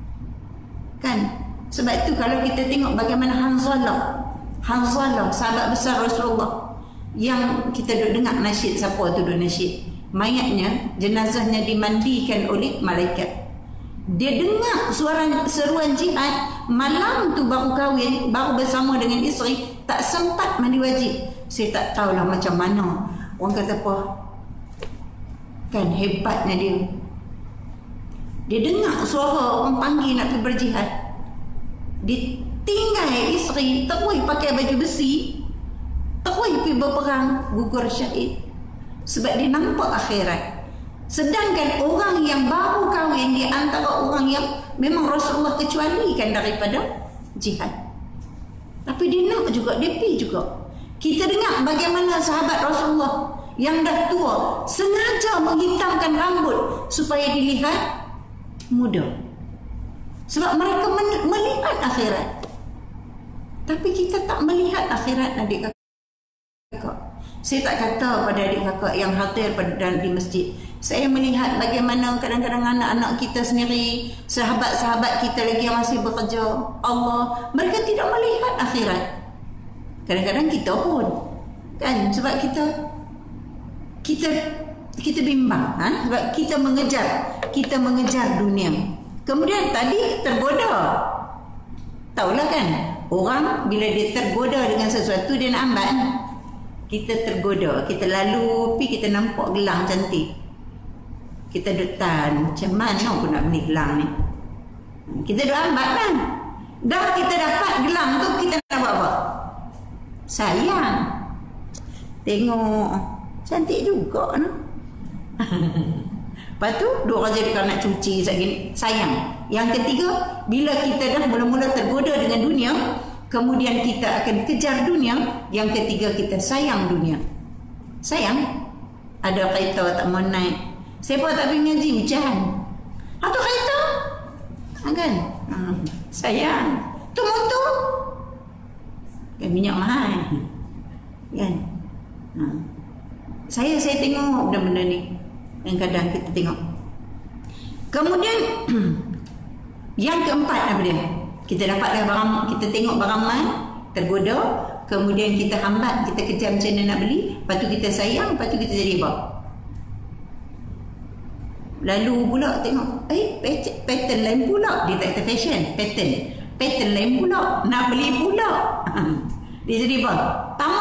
Kan? Sebab itu kalau kita tengok bagaimana Hanzalah, Hanzalah, sahabat besar Rasulullah, yang kita duk dengar nasyid, siapa tu duk nasyid? Mayatnya, jenazahnya dimandikan oleh malaikat. Dia dengar suara seruan jihad, malam tu baru kahwin, baru bersama dengan isteri, tak sempat mandi wajib. Saya tak tahulah macam mana. Orang kata apa? Kan hebatnya dia. Dia dengar suara orang panggil nak pergi berjihad. Dia tinggal isteri, terus pakai baju besi, terus pergi berperang, gugur syahid. Sebab dia nampak akhirat. Sedangkan orang yang baru kahwin, di antara orang yang memang Rasulullah kecualikan daripada jihad, tapi dia nak juga, dia pergi juga. Kita dengar bagaimana sahabat Rasulullah yang dah tua sengaja menghitamkan rambut supaya dilihat muda. Sebab mereka melihat akhirat. Tapi kita tak melihat akhirat, adik kakak. Saya tak kata pada adik kakak yang hadir pada di masjid. Saya melihat bagaimana kadang-kadang anak-anak kita sendiri, sahabat-sahabat kita lagi yang masih bekerja, Allah, mereka tidak melihat akhirat. Kadang-kadang kita pun, kan, sebab kita kita kita bimbang, ha? Sebab kita mengejar, kita mengejar dunia. Kemudian tadi tergoda. Taulah kan, orang bila dia tergoda dengan sesuatu, dia nak ambil. Kita tergoda, kita lalu, pergi kita nampak gelang cantik. Kita duk tan, macam mana pun nak beli gelang ni. Kita duk ambil kan. Dah kita dapat gelang tu, kita nak buat apa? Sayang. Tengok, cantik juga no? Lepas tu dua orang jadi kalau nak cuci segini, sayang. Yang ketiga, bila kita dah mula-mula tergoda dengan dunia, kemudian kita akan kejar dunia. Yang ketiga, kita sayang dunia. Sayang. Ada kereta tak mau naik, siapa tak pergi ngaji, hujan. Atau kereta, kan? Hmm. Sayang. Tu motor, kan minyak mahal, kan? Hmm. Saya saya tengok benda-benda ni, yang kadang kita tengok. Kemudian yang keempat apa dia? Kita dapatlah barang, kita tengok barang mai, tergoda, kemudian kita hambat, kita kejar macam mana nak beli, lepas tu kita sayang, lepas tu kita jadi apa? Lalu pula tengok, eh pattern lain pula, dia tak kata fashion, pattern, pattern lain pula, nak beli pula. Dia jadi apa? Tamak.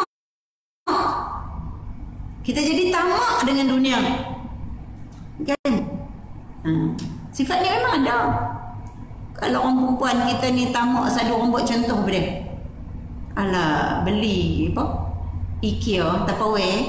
Kita jadi tamak dengan dunia, kan? Hmm. Sifatnya memang ada. Kalau orang perempuan kita ni tamak, satu orang buat contoh pada, alah beli apa, IKEA, Tupperware,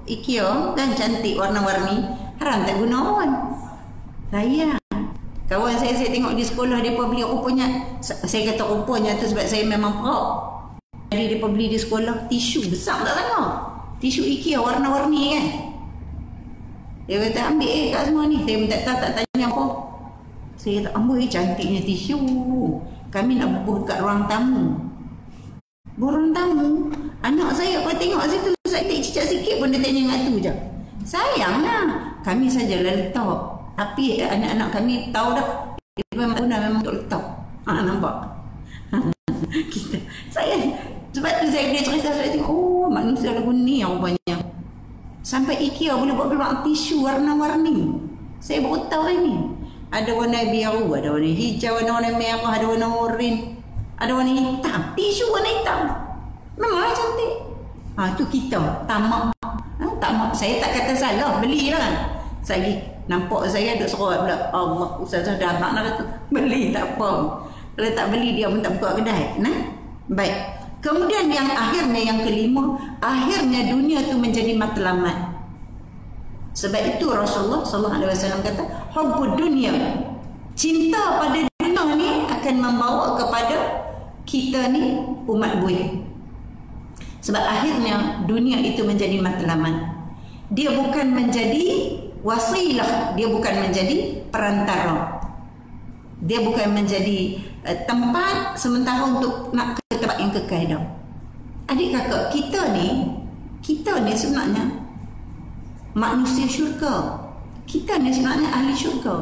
IKEA kan cantik warna-warni, haram tak guna pun. Sayang. Kawan saya saya tengok di sekolah dia beli rupanya, saya kata rupanya tu sebab saya memang proud. Jadi dia beli di sekolah tisu besar tak sama. Tisu IKEA warna-warni kan. Dia kata ambil eh kat semua ni. Saya minta tak, tak tanya apa. Saya kata ambil eh cantiknya tisu. Kami nak bubuh kat ruang tamu. Ruang tamu. Anak saya kalau tengok situ saya tak cicak sikit pun dia tanya dengan tu je. Sayanglah. Kami sajalah letak. Tapi anak-anak kami tahu dah. Dia memang guna memang untuk letak. Ha, nampak? Kita. Saya. Sebab tu saya dia cerita saya tengok. Oh manusia lagu ni yang rupanya. Sampai IKEA boleh buat keluar tisu warna-warni. Saya baru tahu hari ni. Ada warna biru, ada warna hijau, ada warna merah, ada warna oranye, ada warna hitam. Tisu warna hitam. Memanglah cantik. Ha, tu kita. Tamak. Ha, tamak. Saya tak kata salah. Belilah. Saya nampak saya duduk seruat pula. Allah, Ustazah dah abang nak kata. Beli tak apa. Kalau tak beli dia pun tak buka kedai. Nah? Baik. Kemudian yang akhirnya yang kelima, akhirnya dunia tu menjadi matlamat. Sebab itu Rasulullah sallallahu alaihi wasallam kata, hubbud dunya. Cinta pada dunia ni akan membawa kepada kita ni umat buih. Sebab akhirnya dunia itu menjadi matlamat. Dia bukan menjadi wasilah, dia bukan menjadi perantara. Dia bukan menjadi uh, tempat sementara untuk nak ke tempat yang kekal dah. Adik kakak, kita ni, kita ni sebenarnya manusia syurga. Kita ni sebenarnya ahli syurga.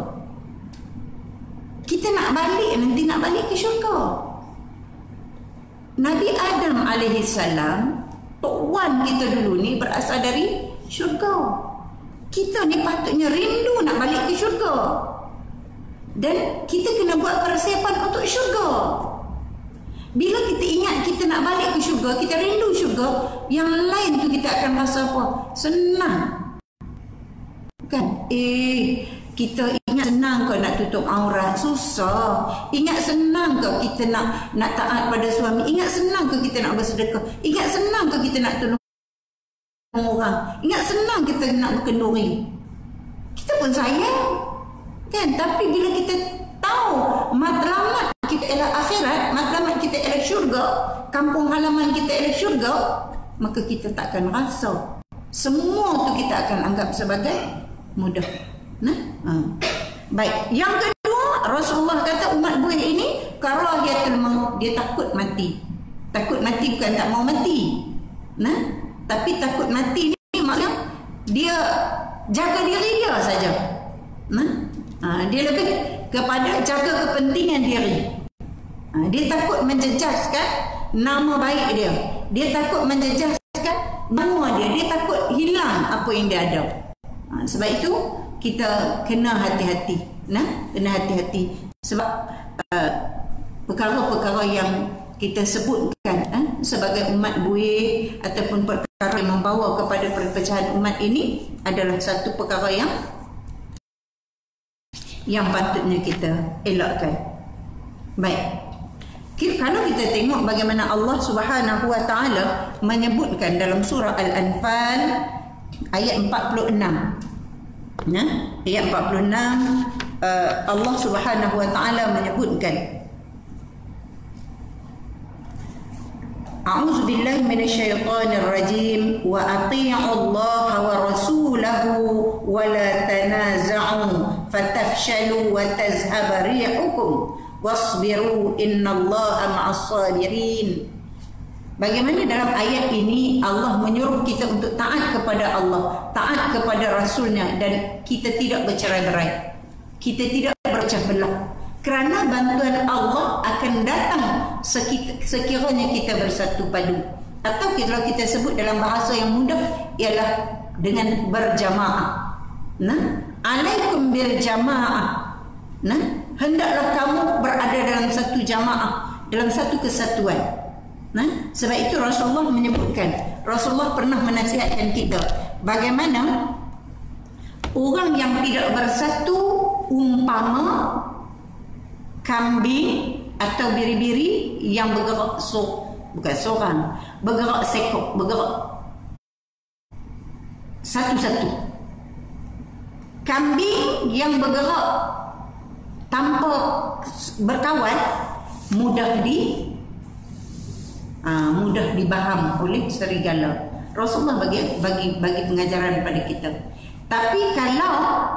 Kita nak balik, nanti nak balik ke syurga. Nabi Adam alaihi salam, Tok Wan kita dulu ni berasal dari syurga. Kita ni patutnya rindu nak balik ke syurga. Dan kita kena buat persiapan untuk syurga. Bila kita ingat kita nak balik ke syurga, kita rindu syurga, yang lain tu kita akan rasa apa? Senang. Kan? Eh, kita ingat senang ke nak tutup aurat? Susah. Ingat senang ke kita nak nak taat pada suami? Ingat senang ke kita nak bersedekah? Ingat senang ke kita nak tolong orang? Ingat senang kita nak berkenduri? Kita pun sayang. Kan? Tapi bila kita tahu matlamat kita ialah akhirat, matlamat kita ialah syurga, kampung halaman kita ialah syurga, maka kita takkan rasa. Semua tu kita akan anggap sebagai mudah. Nah? Ha. Baik. Yang kedua, Rasulullah kata umat buih ini karahiyatul maut, dia takut mati. Takut mati bukan tak mau mati. Nah? Tapi takut mati ni maksudnya dia jaga diri dia saja. Nah? Ha, dia lebih kepada jaga kepentingan diri. Ha, dia takut menjejaskan nama baik dia. Dia takut menjejaskan nama dia. Dia takut hilang apa yang dia ada. Ha, sebab itu kita kena hati-hati. Nah, kena hati-hati. Sebab uh, perkara-perkara yang kita sebutkan eh, sebagai umat buih ataupun perkara yang membawa kepada perpecahan umat ini adalah satu perkara yang yang patutnya kita elakkan. Baik. Kalau kita tengok bagaimana Allah Subhanahu wa taala menyebutkan dalam surah Al-Anfal ayat empat puluh enam. Ya, ayat empat puluh enam uh, Allah Subhanahu wa taala menyebutkan A'udzu billahi minasyaitonir rajim wa athi'u Allah wa rasulahu wa la tanaza'u fatafshalu wa tazhaba rihukum wasbiru innallaha ma'as sabirin. Bagaimana dalam ayat ini Allah menyuruh kita untuk taat kepada Allah, taat kepada Rasulnya, dan kita tidak bercerai-berai, kita tidak berpecah belah. Kerana bantuan Allah akan datang sekiranya kita bersatu padu. Atau kalau kita sebut dalam bahasa yang mudah ialah dengan berjamaah. Nah, alaikum bil jamaah. Nah, hendaklah kamu berada dalam satu jamaah, dalam satu kesatuan. Nah, sebab itu Rasulullah menyebutkan, Rasulullah pernah menasihatkan kita bagaimana orang yang tidak bersatu umpama kambing atau biri-biri yang bergerak so, bukan seorang, bergerak sekok, bergerak satu-satu. Kambing yang bergerak tanpa berkawan mudah di uh, mudah dibaham oleh serigala. Rasulullah bagi bagi bagi pengajaran pada kita. Tapi kalau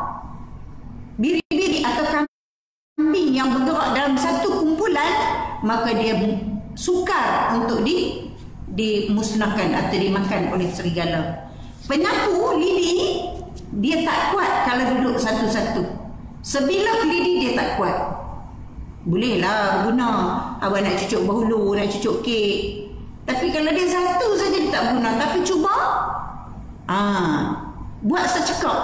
biri-biri atau kambing yang bergerak dalam satu kumpulan, maka dia sukar untuk di dimusnahkan atau dimakan oleh serigala. Penyapu lidi dia tak kuat kalau duduk satu-satu. Sebilah lidi dia tak kuat. Bolehlah guna awak nak cucuk bahulu, nak cucuk kek. Tapi kalau dia satu saja dia tak guna. Tapi cuba ah, buat secekap,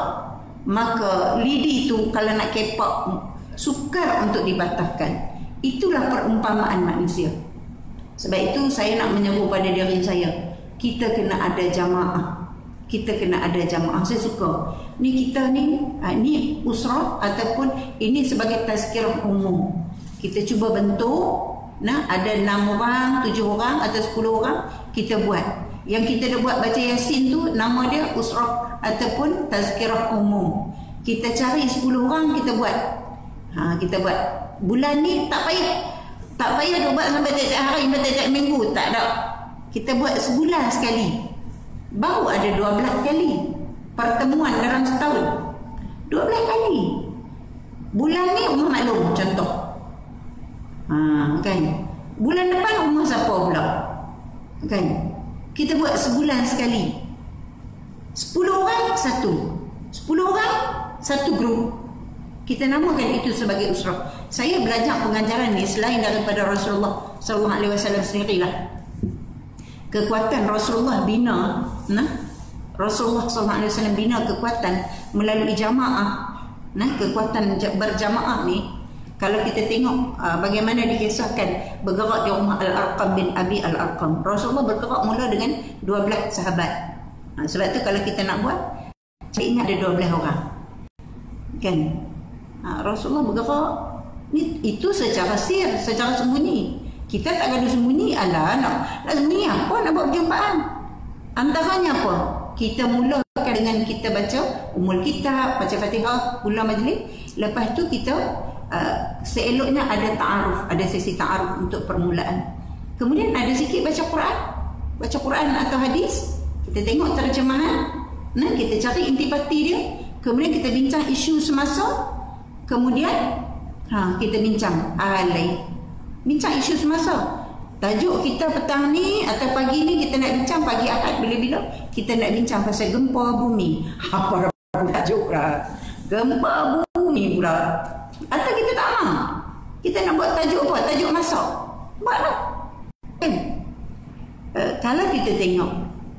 maka lidi tu kalau nak kepak sukar untuk dibatahkan. Itulah perumpamaan manusia. Sebab itu saya nak menyeru pada diri saya, kita kena ada jamaah. Kita kena ada jamaah. Saya suka ni kita ni ha, ni usrah ataupun ini sebagai tazkirah umum. Kita cuba bentuk, nah ada enam orang, tujuh orang atau sepuluh orang kita buat. Yang kita dah buat baca Yasin tu nama dia usrah ataupun tazkirah umum. Kita cari sepuluh orang kita buat. Ha, kita buat bulan ni tak payah. Tak payah dia buat sampai tiap-tiap hari, sampai tiap-tiap minggu, tak ada. Kita buat sebulan sekali. Baru ada dua belas kali pertemuan dalam setahun. dua belas kali. Bulan ni umur maklum contoh. Ha, kan? Bulan depan umur siapa pula? Kan? Kita buat sebulan sekali. sepuluh orang satu. sepuluh orang satu grup. Kita namakan itu sebagai usrah. Saya belajar pengajaran ni selain daripada Rasulullah sallallahu alaihi wasallam sendirilah. Kekuatan Rasulullah bina, nah, Rasulullah sallallahu alaihi wasallam bina kekuatan melalui jamaah. Nah, kekuatan berjamaah ni kalau kita tengok uh, bagaimana dikisahkan bergerak di rumah Al-Arqam bin Abi Al-Arqam. Rasulullah bergerak mula dengan dua belas sahabat. Ha, sebab tu kalau kita nak buat, saya ingat ada dua belas orang. Kan? Ha, Rasulullah bergerak ni, itu secara sir, secara sembunyi. Kita tak gaduh sembunyi. Alah, nak, nak sembunyi apa? Nak buat perjumpaan. Antaranya apa? Kita mulakan dengan kita baca Ummul Kitab, baca Fatihah, ulang majlis. Lepas tu kita uh, seeloknya ada ta'aruf, ada sesi ta'aruf untuk permulaan. Kemudian ada sikit baca Quran, baca Quran atau hadis. Kita tengok terjemahan, nah, kita cari intipati dia. Kemudian kita bincang isu semasa. Kemudian ha, kita bincang alai, bincang isu semasa. Tajuk kita petang ni atau pagi ni kita nak bincang, pagi Ahad bila-bila kita nak bincang pasal gempa bumi. Apa tajuk lah, gempa bumi pula. Atau kita tak mahu, kita nak buat tajuk apa? Tajuk masak, buatlah. Eh, uh, kalau kita tengok,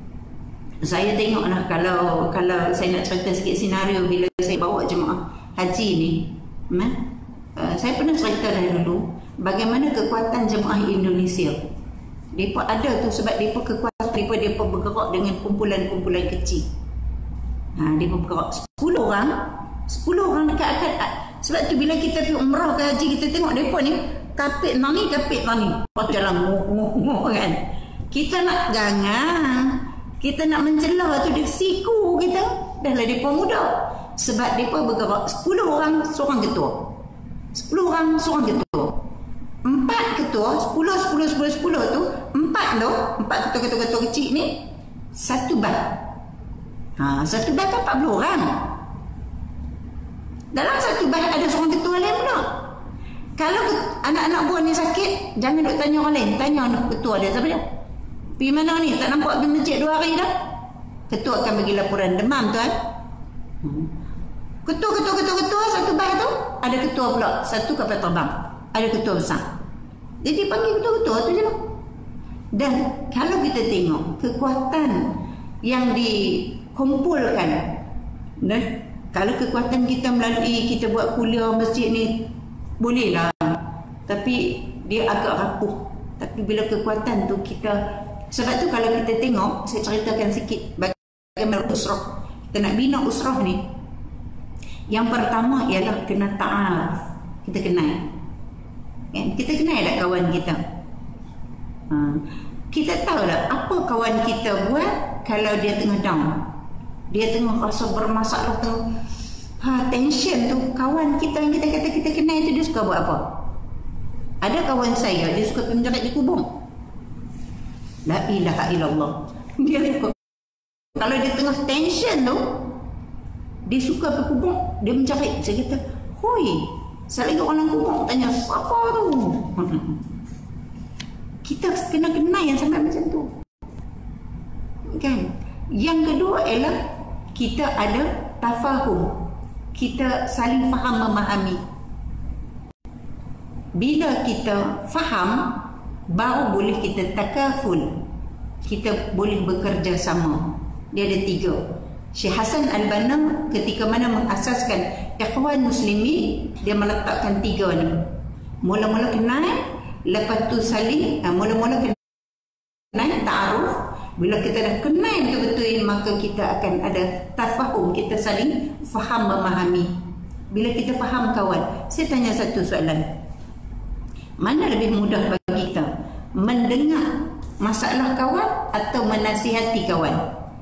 saya tengoklah kalau kalau saya nak cerita sikit senario bila saya bawa jemaah haji ni. Nah, uh, saya pernah cerita dah dulu bagaimana kekuatan jemaah Indonesia. Mereka ada tu sebab mereka kekuatan, mereka, mereka bergerak dengan kumpulan-kumpulan kecil. Ha, mereka bergerak sepuluh orang, sepuluh orang dekat akad. Sebab tu bila kita pergi umrah ke haji, kita tengok mereka ni kapit nani, kapit nani. Lepas jalan ngoh-ngoh kan. Kita nak gangang, kita nak mencelah tu dia siku kita. Dah lah mereka muda. Sebab mereka bergerak sepuluh orang seorang ketua, sepuluh orang seorang ketua, empat ketua, sepuluh, sepuluh, sepuluh, sepuluh tu, empat tu, empat ketua-ketua kecil ni, satu bah. Ha, satu bah tu empat puluh orang. Dalam satu bah ada seorang ketua lain pula. Kalau anak-anak buah ni sakit, jangan duk tanya orang lain, tanya anak ketua dia, siapa dia? Pergi mana ni? Tak nampak pergi masjid dua hari dah. Ketua akan bagi laporan demam tuan. Hmm. Ketua, ketua, ketua, ketua, satu bah tu ada ketua pula, satu kapal terbang, ada ketua besar. Jadi panggil ketua-ketua tu je lah. Dan kalau kita tengok kekuatan yang dikumpulkan, nah, kalau kekuatan kita melalui kita buat kuliah masjid ni, bolehlah. Tapi dia agak rapuh. Tapi bila kekuatan tu kita, sebab tu kalau kita tengok, saya ceritakan sikit bagaimana usrah. Kita nak bina usrah ni, yang pertama ialah kena ta'aruf. Kita kenal, kan? Kita kenal tak kawan kita? Ha. Kita tahu tak apa kawan kita buat kalau dia tengah down. dia tengah rasa bermasalah tu, ha, tension tu, kawan kita yang kita kata kita kenal itu dia suka buat apa? Ada kawan saya, dia suka pergi menjerit di kubur. La ilaha illallah. Dia suka, kalau dia tengah tension tu, dia suka pergi kubur, dia menjerit. Saya kata, hoi, saya lagi orang dalam kubur tanya, siapa tu? Kita kena kenal yang sampai macam tu, kan? Yang kedua ialah kita ada tafahum, kita saling faham memahami. Bila kita faham, baru boleh kita takaful, kita boleh bekerja sama. Dia ada tiga. Syekh Hasan Al-Banna ketika mana mengasaskan Ikhwan Muslimin, dia meletakkan tiga ni. Mula-mula kenal, lepas tu saling, mula-mula kenal, ta'aruf. Bila kita dah kenal betul-betul, maka kita akan ada tafahum, kita saling faham memahami. Bila kita faham kawan, saya tanya satu soalan, mana lebih mudah bagi kita, mendengar masalah kawan atau menasihati kawan?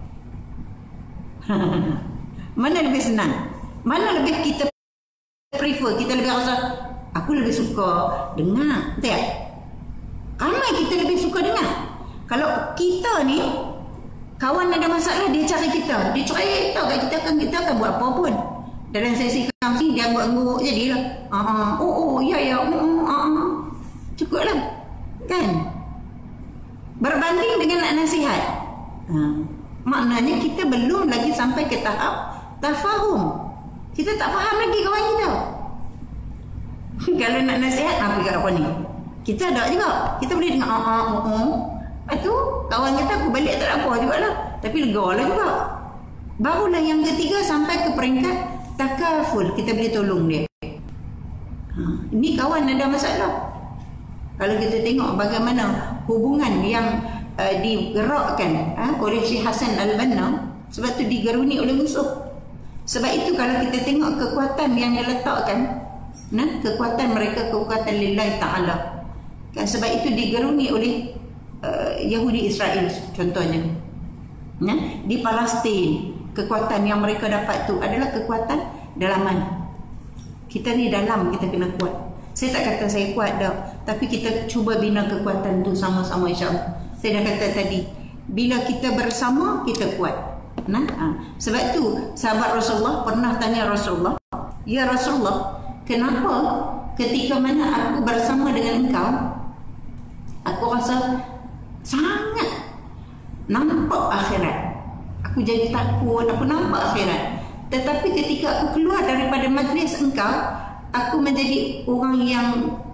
Mana lebih senang? Mana lebih kita prefer, kita lebih rasa, aku lebih suka dengar, tak? Ramai kita lebih suka dengar. Kalau kita ni, kawan ada masalah, dia cari kita, dia cerita kat kita, kan kita akan buat apa pun. Dalam sesi kaunseling dia angguk-angguk jadilah. Ah, oh oh ya ya, oh, ah, ah. Cukuplah, kan? Berbanding dengan nak nasihat. Ha. Maknanya kita belum lagi sampai ke tahap tafahum. Kita tak faham lagi kawan kita. Kalau nak nasihat, apa kat apa ni? Kita ada juga. Kita boleh dengar ah ah oh, oh. Lepas tu kawan kata aku balik tak ada apa jugalah, tapi lega lah juga. Barulah yang ketiga sampai ke peringkat takaful, kita boleh tolong dia. Ha, ini kawan ada masalah. Kalau kita tengok bagaimana hubungan yang uh, digerakkan uh, oleh Syekh Hasan Al-Banna, sebab tu digeruni oleh musuh. Sebab itu kalau kita tengok kekuatan yang diletakkan, nah, kekuatan mereka kekuatan lillahi ta'ala, kan? Sebab itu digeruni oleh Uh, Yahudi Israel contohnya, ya? Di Palestin, kekuatan yang mereka dapat tu adalah kekuatan dalaman. Kita ni dalam, kita kena kuat. Saya tak kata saya kuat dah, tapi kita cuba bina kekuatan tu sama-sama, insyaAllah. Saya dah kata tadi, bila kita bersama, kita kuat. Nah, ha. Sebab tu sahabat Rasulullah pernah tanya Rasulullah, ya Rasulullah, kenapa ketika mana aku bersama dengan engkau, aku rasa sangat nampak akhirat, aku jadi takut, aku nampak akhirat. Tetapi ketika aku keluar daripada majlis engkau, aku menjadi orang yang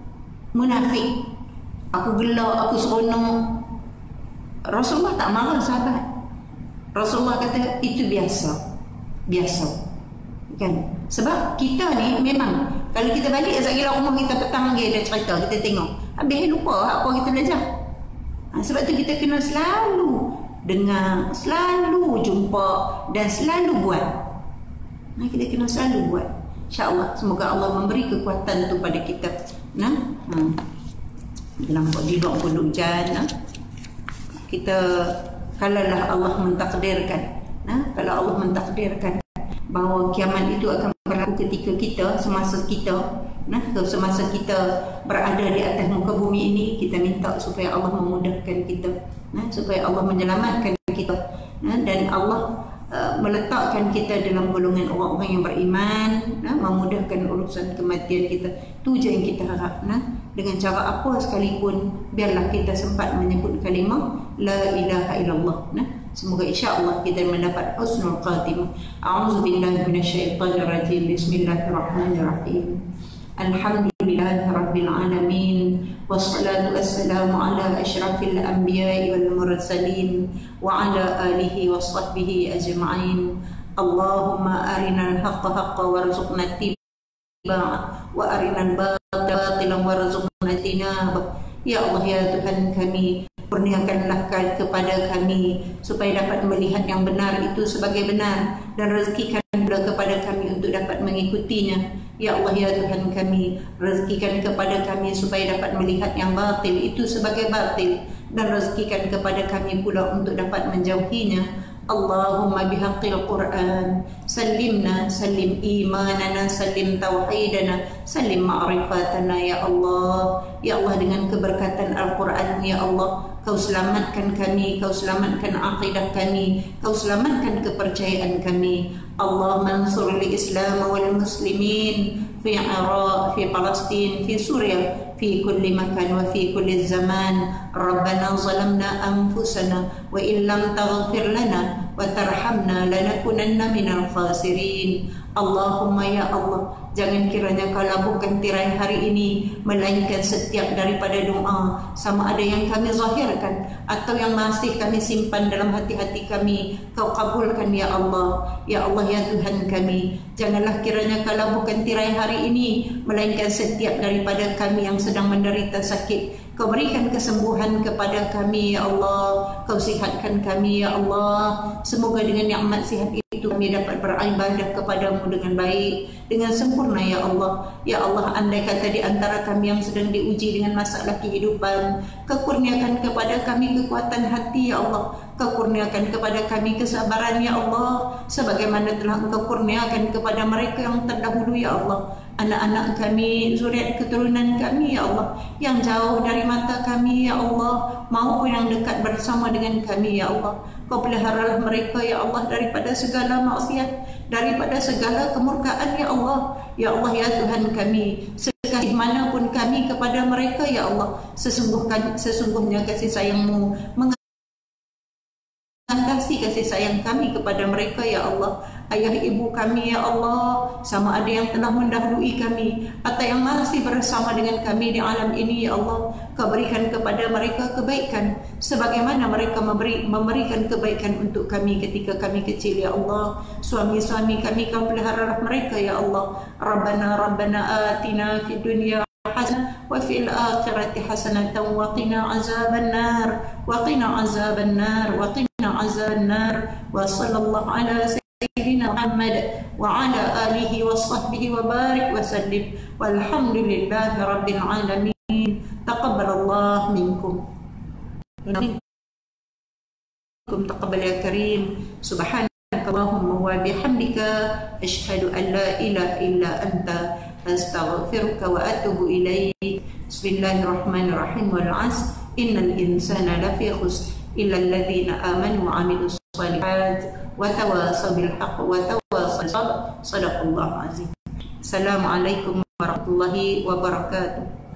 munafik, aku gelak, aku seronok. Rasulullah tak marah sahabat. Rasulullah kata itu biasa, biasa, kan? Sebab kita ni memang, kalau kita balik sekali rumah kita petang lagi ada cerita, kita tengok, habis lupa apa kita belajar. Ha, sebab tu kita kena selalu dengar, selalu jumpa dan selalu buat. Nah, kita kena selalu buat. InsyaAllah, semoga Allah memberi kekuatan tu pada kita. Nah, ha. Kita nampak di luar pun hujan. Nah. Kita, kalaulah Allah mentakdirkan, nah, kalau Allah mentakdirkan bahawa kiamat itu akan berlaku ketika kita, semasa kita, nah, semasa kita berada di atas muka bumi ini, kita minta supaya Allah memudahkan kita, nah, supaya Allah menyelamatkan kita, nah, dan Allah uh, meletakkan kita dalam golongan orang-orang yang beriman, nah, memudahkan urusan kematian kita. Itu je yang kita harap, nah, dengan cara apa sekalipun, biarlah kita sempat menyebut kalimah la ilaha illallah, nah. Semoga insya-Allah kita mendapat husnul khatimah. A'udzubillahi minasyaitonir rajim. Bismillahirrahmanirrahim. Alhamdulillahi rabbil alamin, wassalatu wassalamu ala asyrafil anbiya'i wal mursalin wa ala alihi washabbihi ajma'in. Allahumma arinal haqqa haqqa warzuqna ittiba'ah wa arinal batila batilan warzuqna ijtinabah. Ya Allah, ya Tuhan kami, kurniakanlah kepada kami supaya dapat melihat yang benar itu sebagai benar, dan rezekikan pula kepada kami untuk dapat mengikutinya. Ya Allah, ya Tuhan kami, rezekikan kepada kami supaya dapat melihat yang batil itu sebagai batil, dan rezekikan kepada kami pula untuk dapat menjauhinya. اللهم بحق القرآن سلمنا، سلم إيماننا، سلم توحيدنا، سلم معرفتنا ya Allah. Ya Allah, dengan keberkatan Al-Quran ya Allah, Kau selamatkan kami, Kau selamatkan akidah kami, Kau selamatkan kepercayaan kami. Allah mansur al-Islam wal muslimin fi Iraq, fi Palestin, fi Suria, في كل مكان وفي كل الزمان. ربنا ظلمنا أنفسنا وإن لم تغفر لنا وترحمنا لنكونن من الخاسرين. Allahumma ya Allah, jangan kiranya Kau labuhkan tirai hari ini melainkan setiap daripada doa, sama ada yang kami zahirkan atau yang masih kami simpan dalam hati-hati kami, Kau kabulkan ya Allah. Ya Allah ya Tuhan kami, janganlah kiranya Kau labuhkan tirai hari ini melainkan setiap daripada kami yang sedang menderita sakit, Kau berikan kesembuhan kepada kami ya Allah. Kau sihatkan kami ya Allah. Semoga dengan nikmat sihat itu kami dapat beribadah kepadamu dengan baik, dengan sempurna ya Allah. Ya Allah, andai kata di antara kami yang sedang diuji dengan masalah kehidupan, Kau kurniakan kepada kami kekuatan hati ya Allah. Kau kurniakan kepada kami kesabaran ya Allah, sebagaimana telah Engkau kurniakan kepada mereka yang terdahulu ya Allah. Anak-anak kami, zuriat keturunan kami ya Allah, yang jauh dari mata kami ya Allah, maupun yang dekat bersama dengan kami ya Allah. Kau peliharalah mereka ya Allah daripada segala maksiat, daripada segala kemurkaan ya Allah. Ya Allah ya Tuhan kami, sekasih manapun kami kepada mereka ya Allah, sesungguhnya, sesungguhnya kasih sayang-Mu kasih kasih sayang kami kepada mereka ya Allah. Ayah ibu kami ya Allah, sama ada yang telah mendahului kami atau yang masih bersama dengan kami di alam ini ya Allah, Kau berikan kepada mereka kebaikan sebagaimana mereka memberi, memberikan kebaikan untuk kami ketika kami kecil ya Allah. Suami-suami kami Kau peliharalah mereka ya Allah. Rabbana Rabbana atina fid dunya حسنة وفي الآخرة حسنة وقنا عذاب النار وقنا عذاب النار وقنا عذاب النار وصلى الله على سيدنا محمد وعلى آله وصحبه وبارك وسلم والحمد لله رب العالمين. تقبل الله منكم منكم تقبل يا كريم. سبحانك اللهم وبحمدك أشهد أن لا إله إلا أنت أستغفرك وأتوب إليك. بسم الله الرحمن الرحيم. والعصر إن الإنسان لفي خسر إلا الذين آمنوا وعملوا الصالحات وتواصوا بالحق وتواصوا بالصبر. صدق الله العظيم. السلام عليكم ورحمة الله وبركاته.